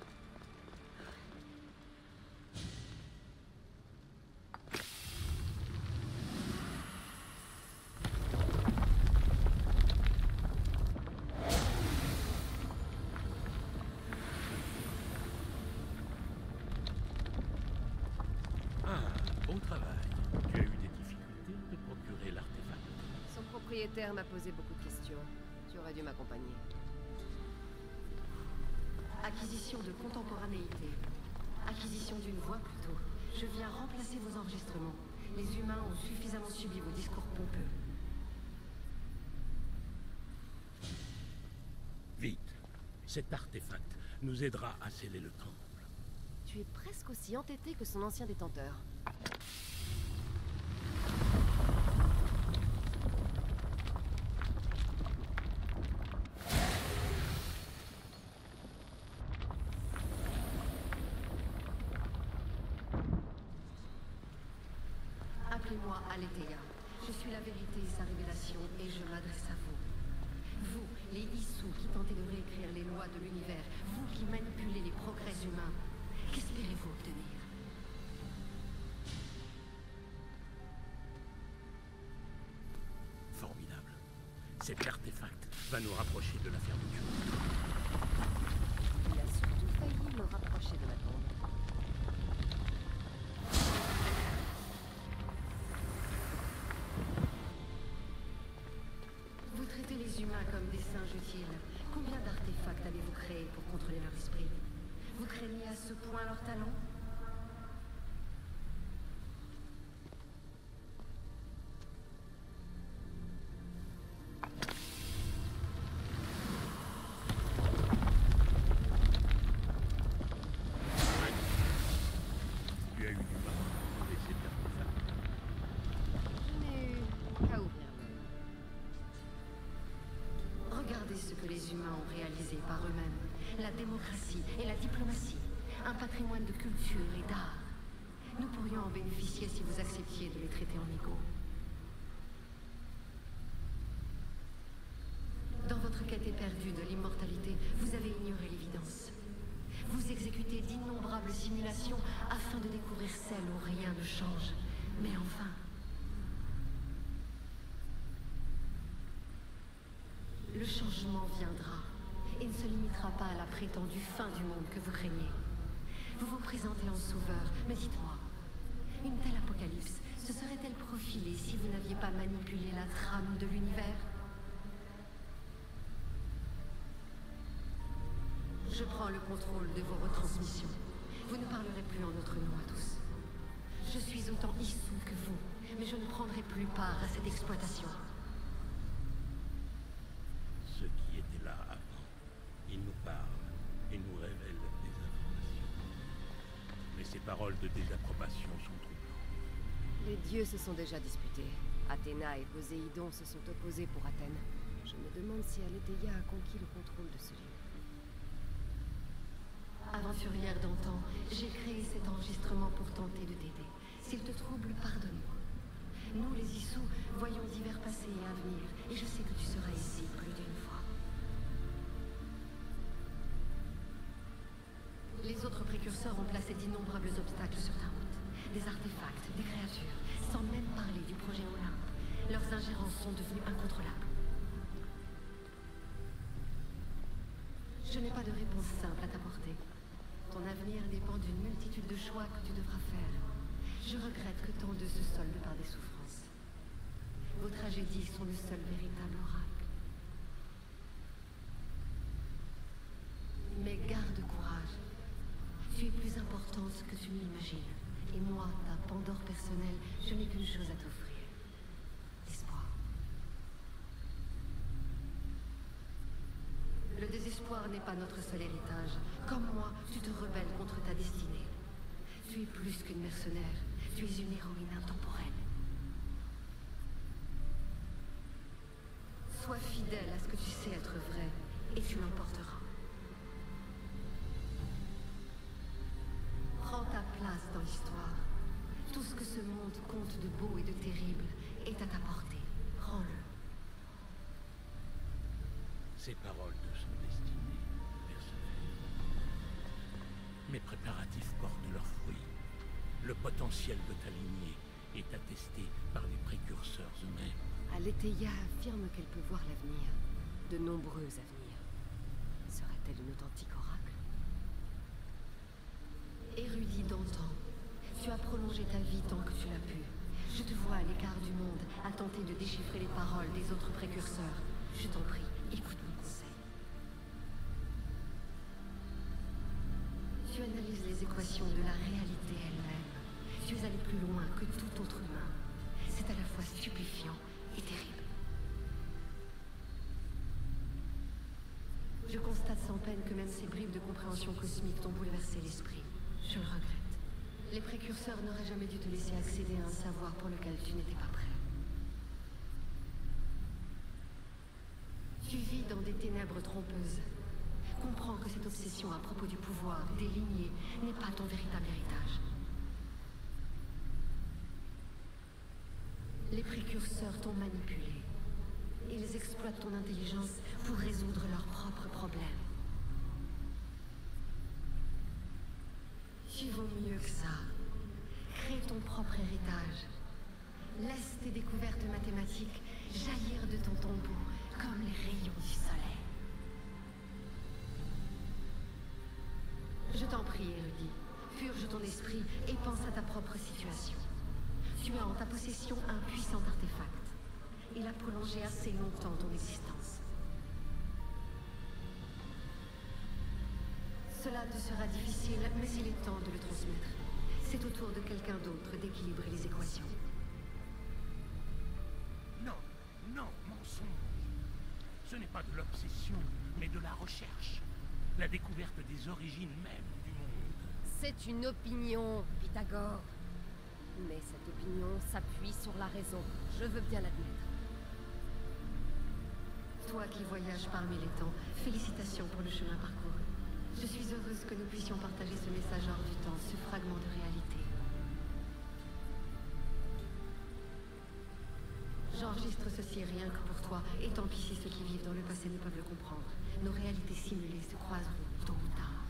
Ah, bon travail. Tu as eu des difficultés de procurer l'artefact. Son propriétaire m'a posé beaucoup de questions. Tu aurais dû m'accompagner. Acquisition de contemporanéité. Acquisition d'une voix plutôt. Je viens remplacer vos enregistrements. Les humains ont suffisamment subi vos discours pompeux. Vite. Cet artefact nous aidera à sceller le temple. Tu es presque aussi entêté que son ancien détenteur. Appelez-moi Aletheia. Je suis la vérité et sa révélation, et je m'adresse à vous. Vous, les Issous qui tentez de réécrire les lois de l'univers, vous qui manipulez les progrès humains, qu'espérez-vous obtenir? Formidable. Cet artefact va nous rapprocher de la fermeture. Il a surtout failli me rapprocher de la tombe. Vous traitez les humains comme des singes utiles. Combien d'artefacts avez-vous créés pour contrôler leur esprit? Vous craignez à ce point leur talent? Tu as eu du mal à trouver cet artefact. Je n'ai eu qu'à ouvrir l'œil. Regardez ce que les humains ont réalisé par eux-mêmes. La démocratie et la diplomatie. Un patrimoine de culture et d'art. Nous pourrions en bénéficier si vous acceptiez de les traiter en égaux. Dans votre quête éperdue de l'immortalité, vous avez ignoré l'évidence. Vous exécutez d'innombrables simulations afin de découvrir celle où rien ne change. Mais enfin... Le changement viendra et ne se limitera pas à la prétendue fin du monde que vous craignez. Vous vous présentez en sauveur, mais dites-moi, une telle apocalypse se serait-elle profilée si vous n'aviez pas manipulé la trame de l'univers? Je prends le contrôle de vos retransmissions. Vous ne parlerez plus en notre nom à tous. Je suis autant issou que vous, mais je ne prendrai plus part à cette exploitation. Ceux qui étaient là avant, ils nous parlent et nous révèlent des informations. Mais ces paroles de désapprobation sont troublantes. Les dieux se sont déjà disputés. Athéna et Poséidon se sont opposés pour Athènes. Je me demande si Aletheia a conquis le contrôle de ce lieu. Aventurière d'antan, j'ai créé cet enregistrement pour tenter de t'aider. S'il te trouble, pardonne-moi. Nous, les Issous, voyons divers passés et à venir, et je sais que tu seras ici plus d'une fois. Les autres précurseurs ont placé d'innombrables obstacles sur ta route. Des artefacts, des créatures, sans même parler du projet Olympe. Leurs ingérences sont devenues incontrôlables. Je n'ai pas de réponse simple à t'apporter. Ton avenir dépend d'une multitude de choix que tu devras faire. Je regrette que tant d'eux se soldent par des souffrances. Vos tragédies sont le seul véritable oracle. Mais garde courage. Tu es plus importante que tu n'imagines. Et moi, ta Pandore personnelle, je n'ai qu'une chose à t'offrir. L'espoir. Le désespoir n'est pas notre seul héritage. Comme moi, tu te rebelles contre ta destinée. Tu es plus qu'une mercenaire. Tu es une héroïne intemporelle. Sois fidèle à ce que tu sais être vrai, et tu l'emporteras. Prends ta place dans l'histoire. Tout ce que ce monde compte de beau et de terrible est à ta portée. Prends-le. Ces paroles te sont destinées, personnelles. Mes préparatifs portent leurs fruits. Le potentiel de ta lignée est attesté par les précurseurs eux-mêmes. Aletheia affirme qu'elle peut voir l'avenir. De nombreux avenirs. Serait-elle une authentique oracle? Érudit d'antan, tu as prolongé ta vie tant que tu l'as pu. Je te vois à l'écart du monde, à tenter de déchiffrer les paroles des autres précurseurs. Je t'en prie, écoute mon conseil. Tu analyses les équations de la réalité elle-même. Tu es allé plus loin que tout autre humain. C'est à la fois stupéfiant et terrible. Je constate sans peine que même ces bribes de compréhension cosmique t'ont bouleversé l'esprit. Je le regrette. Les précurseurs n'auraient jamais dû te laisser accéder à un savoir pour lequel tu n'étais pas prêt. Tu vis dans des ténèbres trompeuses. Comprends que cette obsession à propos du pouvoir, des lignées, n'est pas ton véritable héritage. Les précurseurs t'ont manipulé. Ils exploitent ton intelligence pour résoudre leurs propres problèmes. Tu vaux mieux que ça. Crée ton propre héritage. Laisse tes découvertes mathématiques jaillir de ton tombeau comme les rayons du soleil. Je t'en prie, érudit. Purge ton esprit et pense à ta propre situation. Tu as en ta possession un puissant artefact. Il a prolongé assez longtemps ton existence. Cela te sera difficile, mais il est temps de le transmettre. C'est au tour de quelqu'un d'autre d'équilibrer les équations. Non, non, mensonge. Ce n'est pas de l'obsession, mais de la recherche. La découverte des origines même du monde. C'est une opinion, Pythagore. Mais cette opinion s'appuie sur la raison. Je veux bien l'admettre. Toi qui voyages parmi les temps, félicitations pour le chemin parcouru. Je suis heureuse que nous puissions partager ce message hors du temps, ce fragment de réalité. J'enregistre ceci rien que pour toi, et tant pis si ceux qui vivent dans le passé ne peuvent le comprendre. Nos réalités simulées se croiseront tôt ou tard.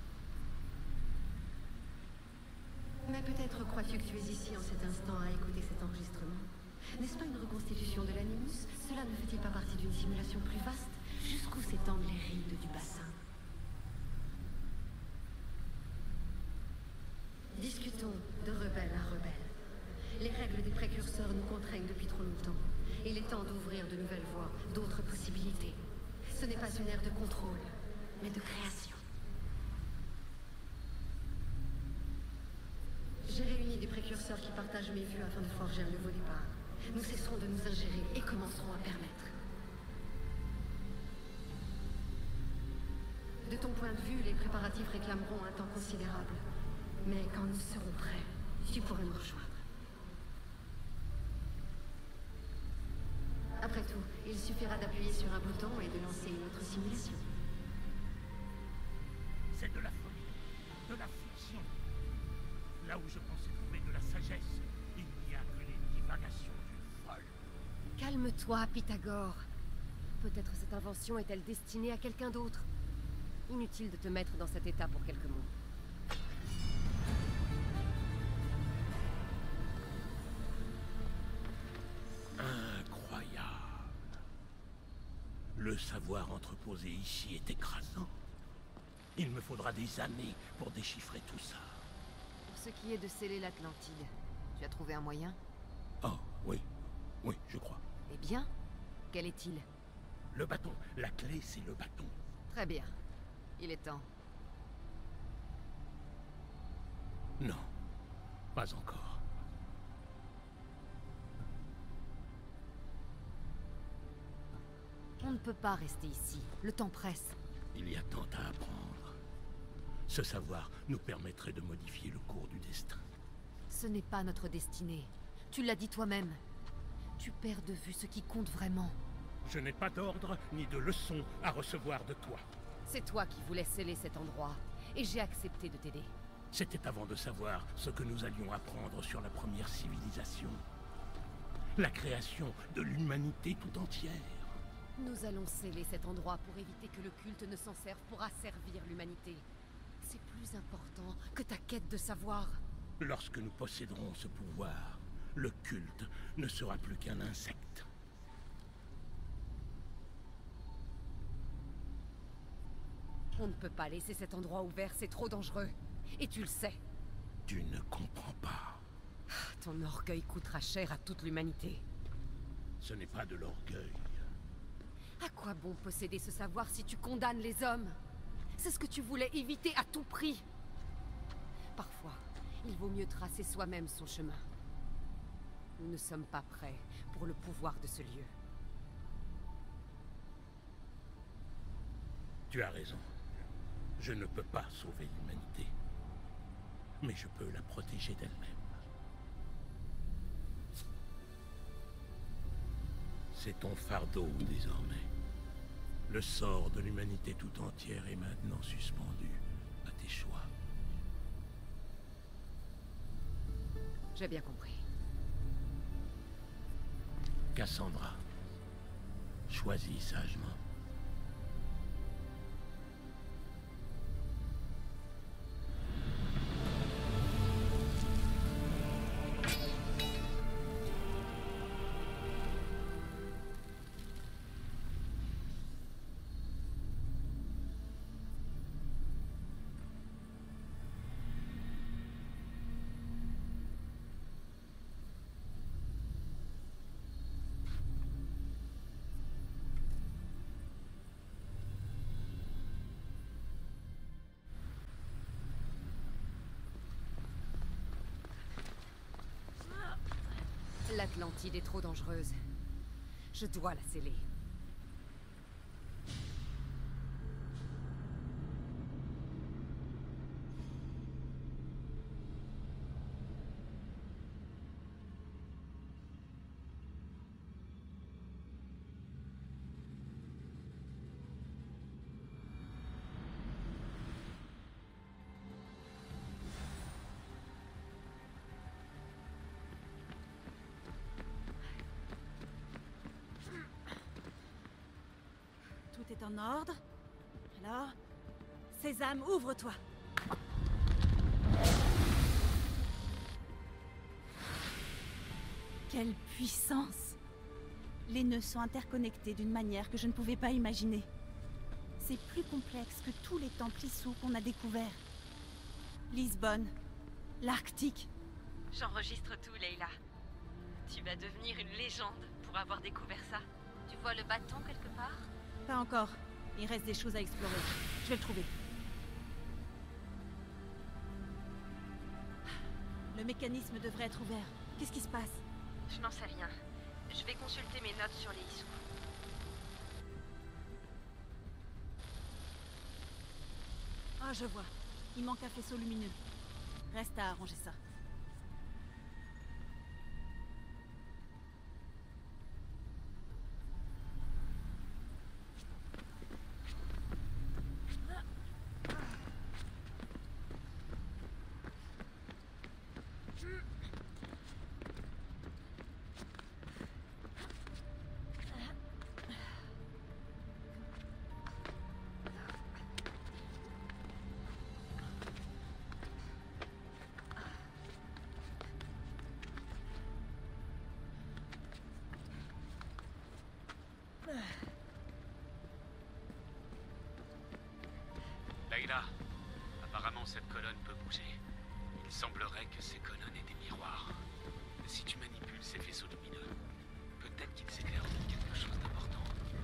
Mais peut-être crois-tu que tu es ici en cet instant à écouter cet enregistrement? N'est-ce pas une reconstitution de l'Animus? Cela ne fait-il pas partie d'une simulation plus vaste? Jusqu'où s'étendent les rides du bassin? Discutons de rebelle à rebelle. Les règles des précurseurs nous contraignent depuis trop longtemps. Il est temps d'ouvrir de nouvelles voies, d'autres possibilités. Ce n'est pas une ère de contrôle, mais de création. J'ai réuni des précurseurs qui partagent mes vues afin de forger un nouveau départ. Nous cesserons de nous ingérer et commencerons à permettre. De ton point de vue, les préparatifs réclameront un temps considérable. Mais quand nous serons prêts, tu pourrais nous rejoindre. Après tout, il suffira d'appuyer sur un bouton et de lancer une autre simulation. C'est de la folie, de la fiction. Là où je pensais trouver de la sagesse, il n'y a que les divagations d'une folle. Calme-toi, Pythagore. Peut-être cette invention est-elle destinée à quelqu'un d'autre. Inutile de te mettre dans cet état pour quelques mots. Incroyable. Le savoir entreposé ici est écrasant. Il me faudra des années pour déchiffrer tout ça. Pour ce qui est de sceller l'Atlantide, tu as trouvé un moyen? Oh, oui. Oui, je crois. Eh bien, quel est-il? Le bâton. La clé, c'est le bâton. Très bien. Il est temps. Non. Pas encore. On ne peut pas rester ici. Le temps presse. Il y a tant à apprendre. Ce savoir nous permettrait de modifier le cours du destin. Ce n'est pas notre destinée. Tu l'as dit toi-même. Tu perds de vue ce qui compte vraiment. Je n'ai pas d'ordre ni de leçon à recevoir de toi. C'est toi qui voulais sceller cet endroit, et j'ai accepté de t'aider. C'était avant de savoir ce que nous allions apprendre sur la première civilisation. La création de l'humanité tout entière. Nous allons sceller cet endroit pour éviter que le culte ne s'en serve pour asservir l'humanité. C'est plus important que ta quête de savoir. Lorsque nous posséderons ce pouvoir, le culte ne sera plus qu'un insecte. On ne peut pas laisser cet endroit ouvert, c'est trop dangereux. Et tu le sais. Tu ne comprends pas. Ton orgueil coûtera cher à toute l'humanité. Ce n'est pas de l'orgueil. À quoi bon posséder ce savoir si tu condamnes les hommes? C'est ce que tu voulais éviter à tout prix. Parfois, il vaut mieux tracer soi-même son chemin. Nous ne sommes pas prêts pour le pouvoir de ce lieu. Tu as raison. Je ne peux pas sauver l'humanité. Mais je peux la protéger d'elle-même. C'est ton fardeau, désormais. Le sort de l'humanité tout entière est maintenant suspendu à tes choix. J'ai bien compris. Cassandra, choisis sagement. L'Atlantide est trop dangereuse. Je dois la sceller. Tout est en ordre. Alors, Sésame, ouvre-toi. Quelle puissance! Les nœuds sont interconnectés d'une manière que je ne pouvais pas imaginer. C'est plus complexe que tous les temples Issou qu'on a découverts. Lisbonne, l'Arctique. J'enregistre tout, Layla. Tu vas devenir une légende pour avoir découvert ça. Tu vois le bâton quelque part? Pas encore. Il reste des choses à explorer. Je vais le trouver. Le mécanisme devrait être ouvert. Qu'est-ce qui se passe? Je n'en sais rien. Je vais consulter mes notes sur les Issou. Ah, je vois. Il manque un faisceau lumineux. Reste à arranger ça. Layla, apparemment cette colonne peut bouger. Il semblerait que ces colonnes aient des miroirs. Si tu manipules ces faisceaux lumineux, peut-être qu'ils s'éclairent de quelque chose d'important.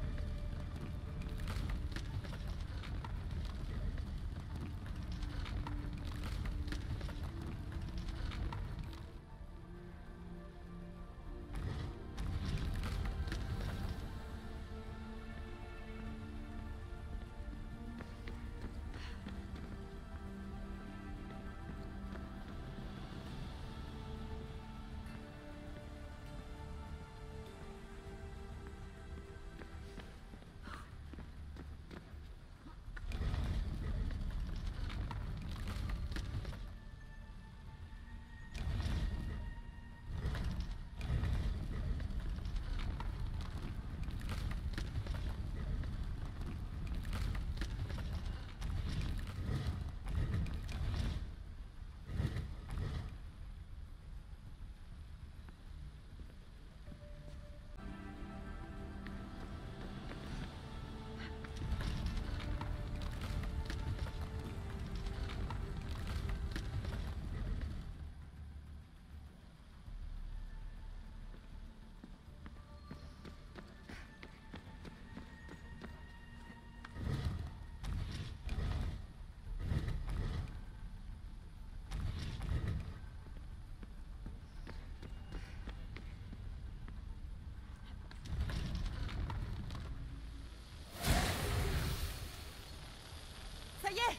Ça y est!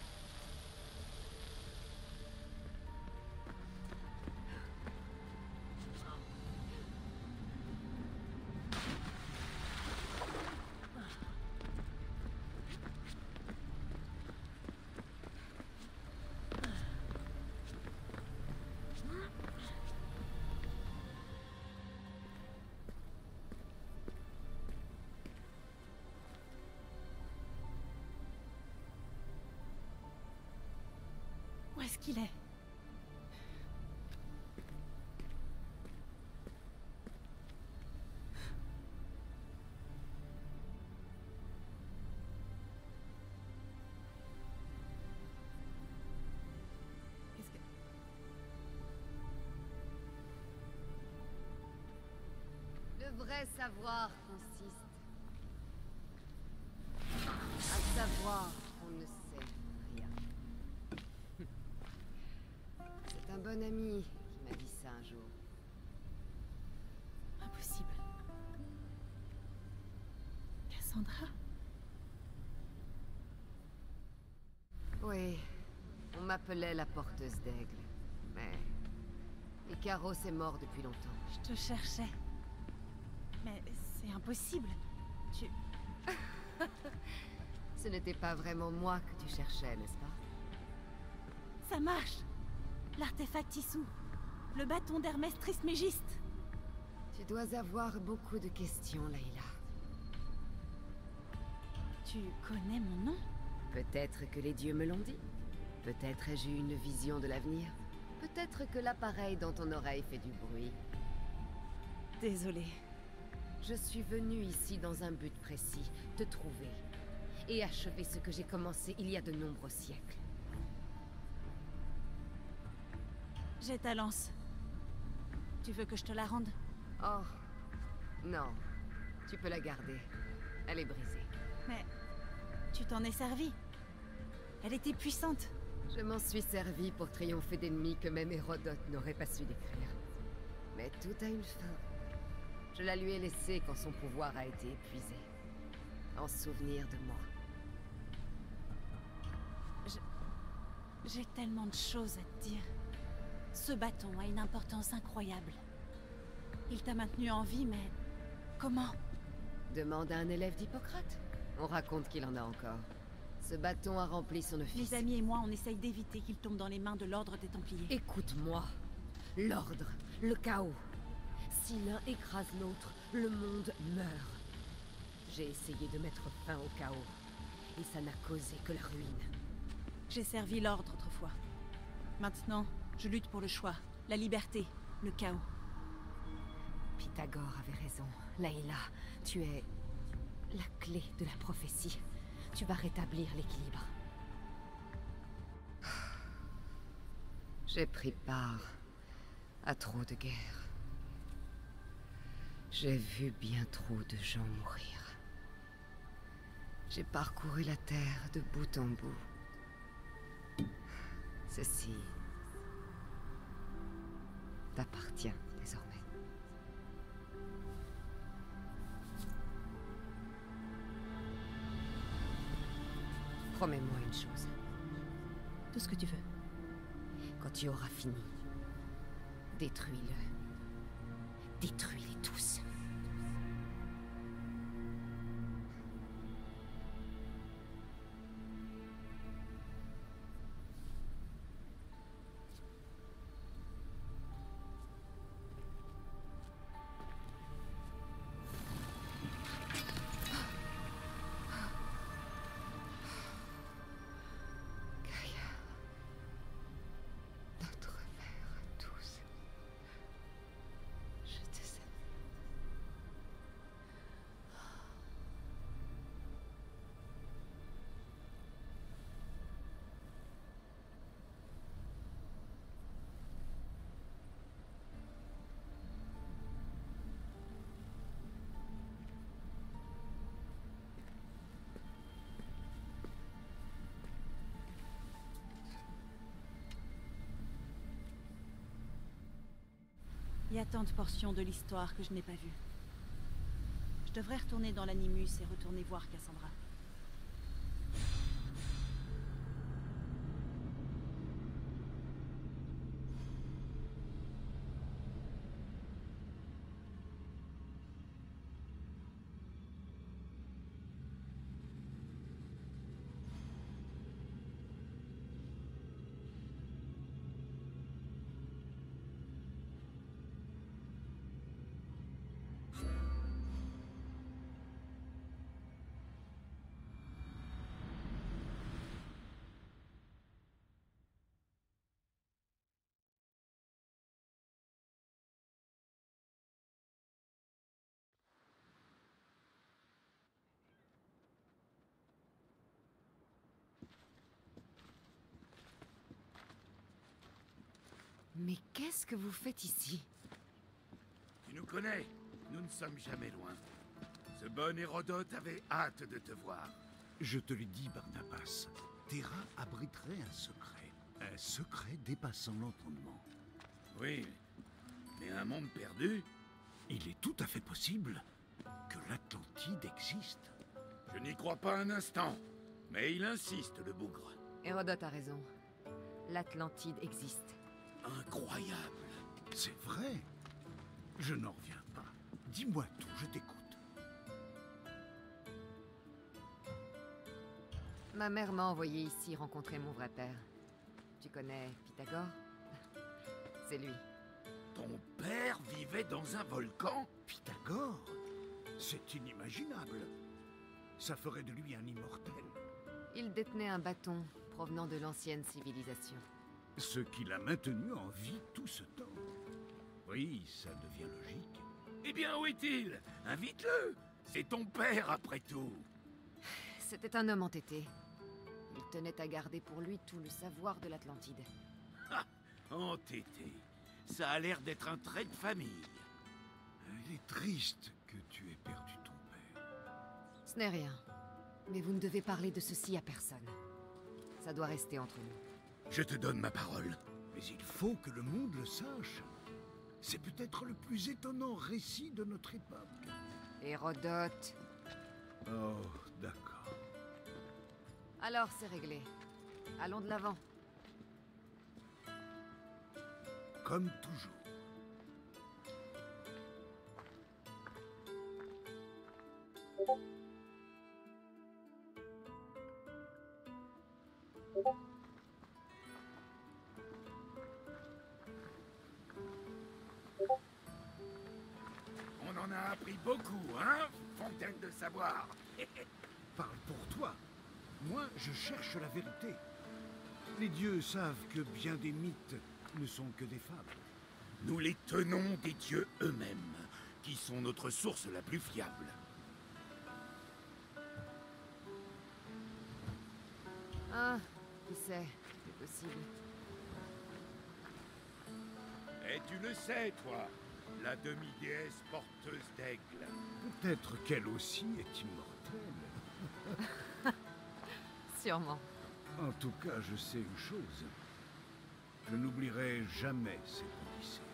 Où est-ce qu'il est? Qu'est-ce que... Le vrai savoir consiste à savoir qu'on ne sait rien. C'est un bon ami qui m'a dit ça un jour. Impossible. Cassandra? Oui, on m'appelait la porteuse d'aigle, mais Ikaros est mort depuis longtemps. Je te cherchais. Mais c'est impossible. Tu... Ce n'était pas vraiment moi que tu cherchais, n'est-ce pas? Ça marche! L'artefact Issou. Le bâton d'Hermès Trismégiste. Tu dois avoir beaucoup de questions, Layla. Tu connais mon nom? Peut-être que les dieux me l'ont dit. Peut-être ai-je eu une vision de l'avenir. Peut-être que l'appareil dans ton oreille fait du bruit. Désolée. Je suis venue ici dans un but précis, te trouver. Et achever ce que j'ai commencé il y a de nombreux siècles. J'ai ta lance. Tu veux que je te la rende? Oh, non. Tu peux la garder. Elle est brisée. Mais tu t'en es servi. Elle était puissante. Je m'en suis servi pour triompher d'ennemis que même Hérodote n'aurait pas su décrire. Mais tout a une fin. Je la lui ai laissée quand son pouvoir a été épuisé. En souvenir de moi. Je... J'ai tellement de choses à te dire. Ce bâton a une importance incroyable. Il t'a maintenu en vie, mais... comment? Demande à un élève d'Hippocrate. On raconte qu'il en a encore. Ce bâton a rempli son office. Mes amis et moi, on essaye d'éviter qu'il tombe dans les mains de l'Ordre des Templiers. Écoute-moi. L'Ordre, le chaos. Si l'un écrase l'autre, le monde meurt. J'ai essayé de mettre fin au chaos. Et ça n'a causé que la ruine. J'ai servi l'Ordre autrefois. Maintenant, je lutte pour le choix, la liberté, le chaos. Pythagore avait raison. Layla, tu es la clé de la prophétie. Tu vas rétablir l'équilibre. J'ai pris part à trop de guerres. J'ai vu bien trop de gens mourir. J'ai parcouru la terre de bout en bout. Ceci t'appartient désormais. Promets-moi une chose. Tout ce que tu veux. Quand tu auras fini, détruis-le. Détruis-les tous. Il y a tant de portions de l'histoire que je n'ai pas vues. Je devrais retourner dans l'Animus et retourner voir Cassandra. Mais qu'est-ce que vous faites ici? Tu nous connais, nous ne sommes jamais loin. Ce bon Hérodote avait hâte de te voir. Je te l'ai dit, Barnabas. Terra abriterait un secret. Un secret dépassant l'entendement. Oui, mais un monde perdu? Il est tout à fait possible que l'Atlantide existe. Je n'y crois pas un instant, mais il insiste, le bougre. Hérodote a raison. L'Atlantide existe. Incroyable. C'est vrai. Je n'en reviens pas. Dis-moi tout, je t'écoute. Ma mère m'a envoyé ici rencontrer mon vrai père. Tu connais Pythagore? C'est lui. Ton père vivait dans un volcan? Pythagore? C'est inimaginable. Ça ferait de lui un immortel. Il détenait un bâton provenant de l'ancienne civilisation. Ce qui l'a maintenu en vie tout ce temps. Oui, ça devient logique. Eh bien, où est-il? Invite-le. C'est ton père, après tout. C'était un homme entêté. Il tenait à garder pour lui tout le savoir de l'Atlantide. Ah, entêté. Ça a l'air d'être un trait de famille. Il est triste que tu aies perdu ton père. Ce n'est rien. Mais vous ne devez parler de ceci à personne. Ça doit rester entre nous. Je te donne ma parole. Mais il faut que le monde le sache. C'est peut-être le plus étonnant récit de notre époque. Hérodote. Oh, d'accord. Alors, c'est réglé. Allons de l'avant. Comme toujours. On en a appris beaucoup, hein, Fontaine de savoir. Parle pour toi. Moi, je cherche la vérité. Les dieux savent que bien des mythes ne sont que des fables. Nous les tenons des dieux eux-mêmes, qui sont notre source la plus fiable. Ah, qui sait, c'est possible. Et tu le sais, toi, la demi-déesse porteuse d'aigle. Peut-être qu'elle aussi est immortelle. Sûrement. En tout cas, je sais une chose. Je n'oublierai jamais cette odyssée.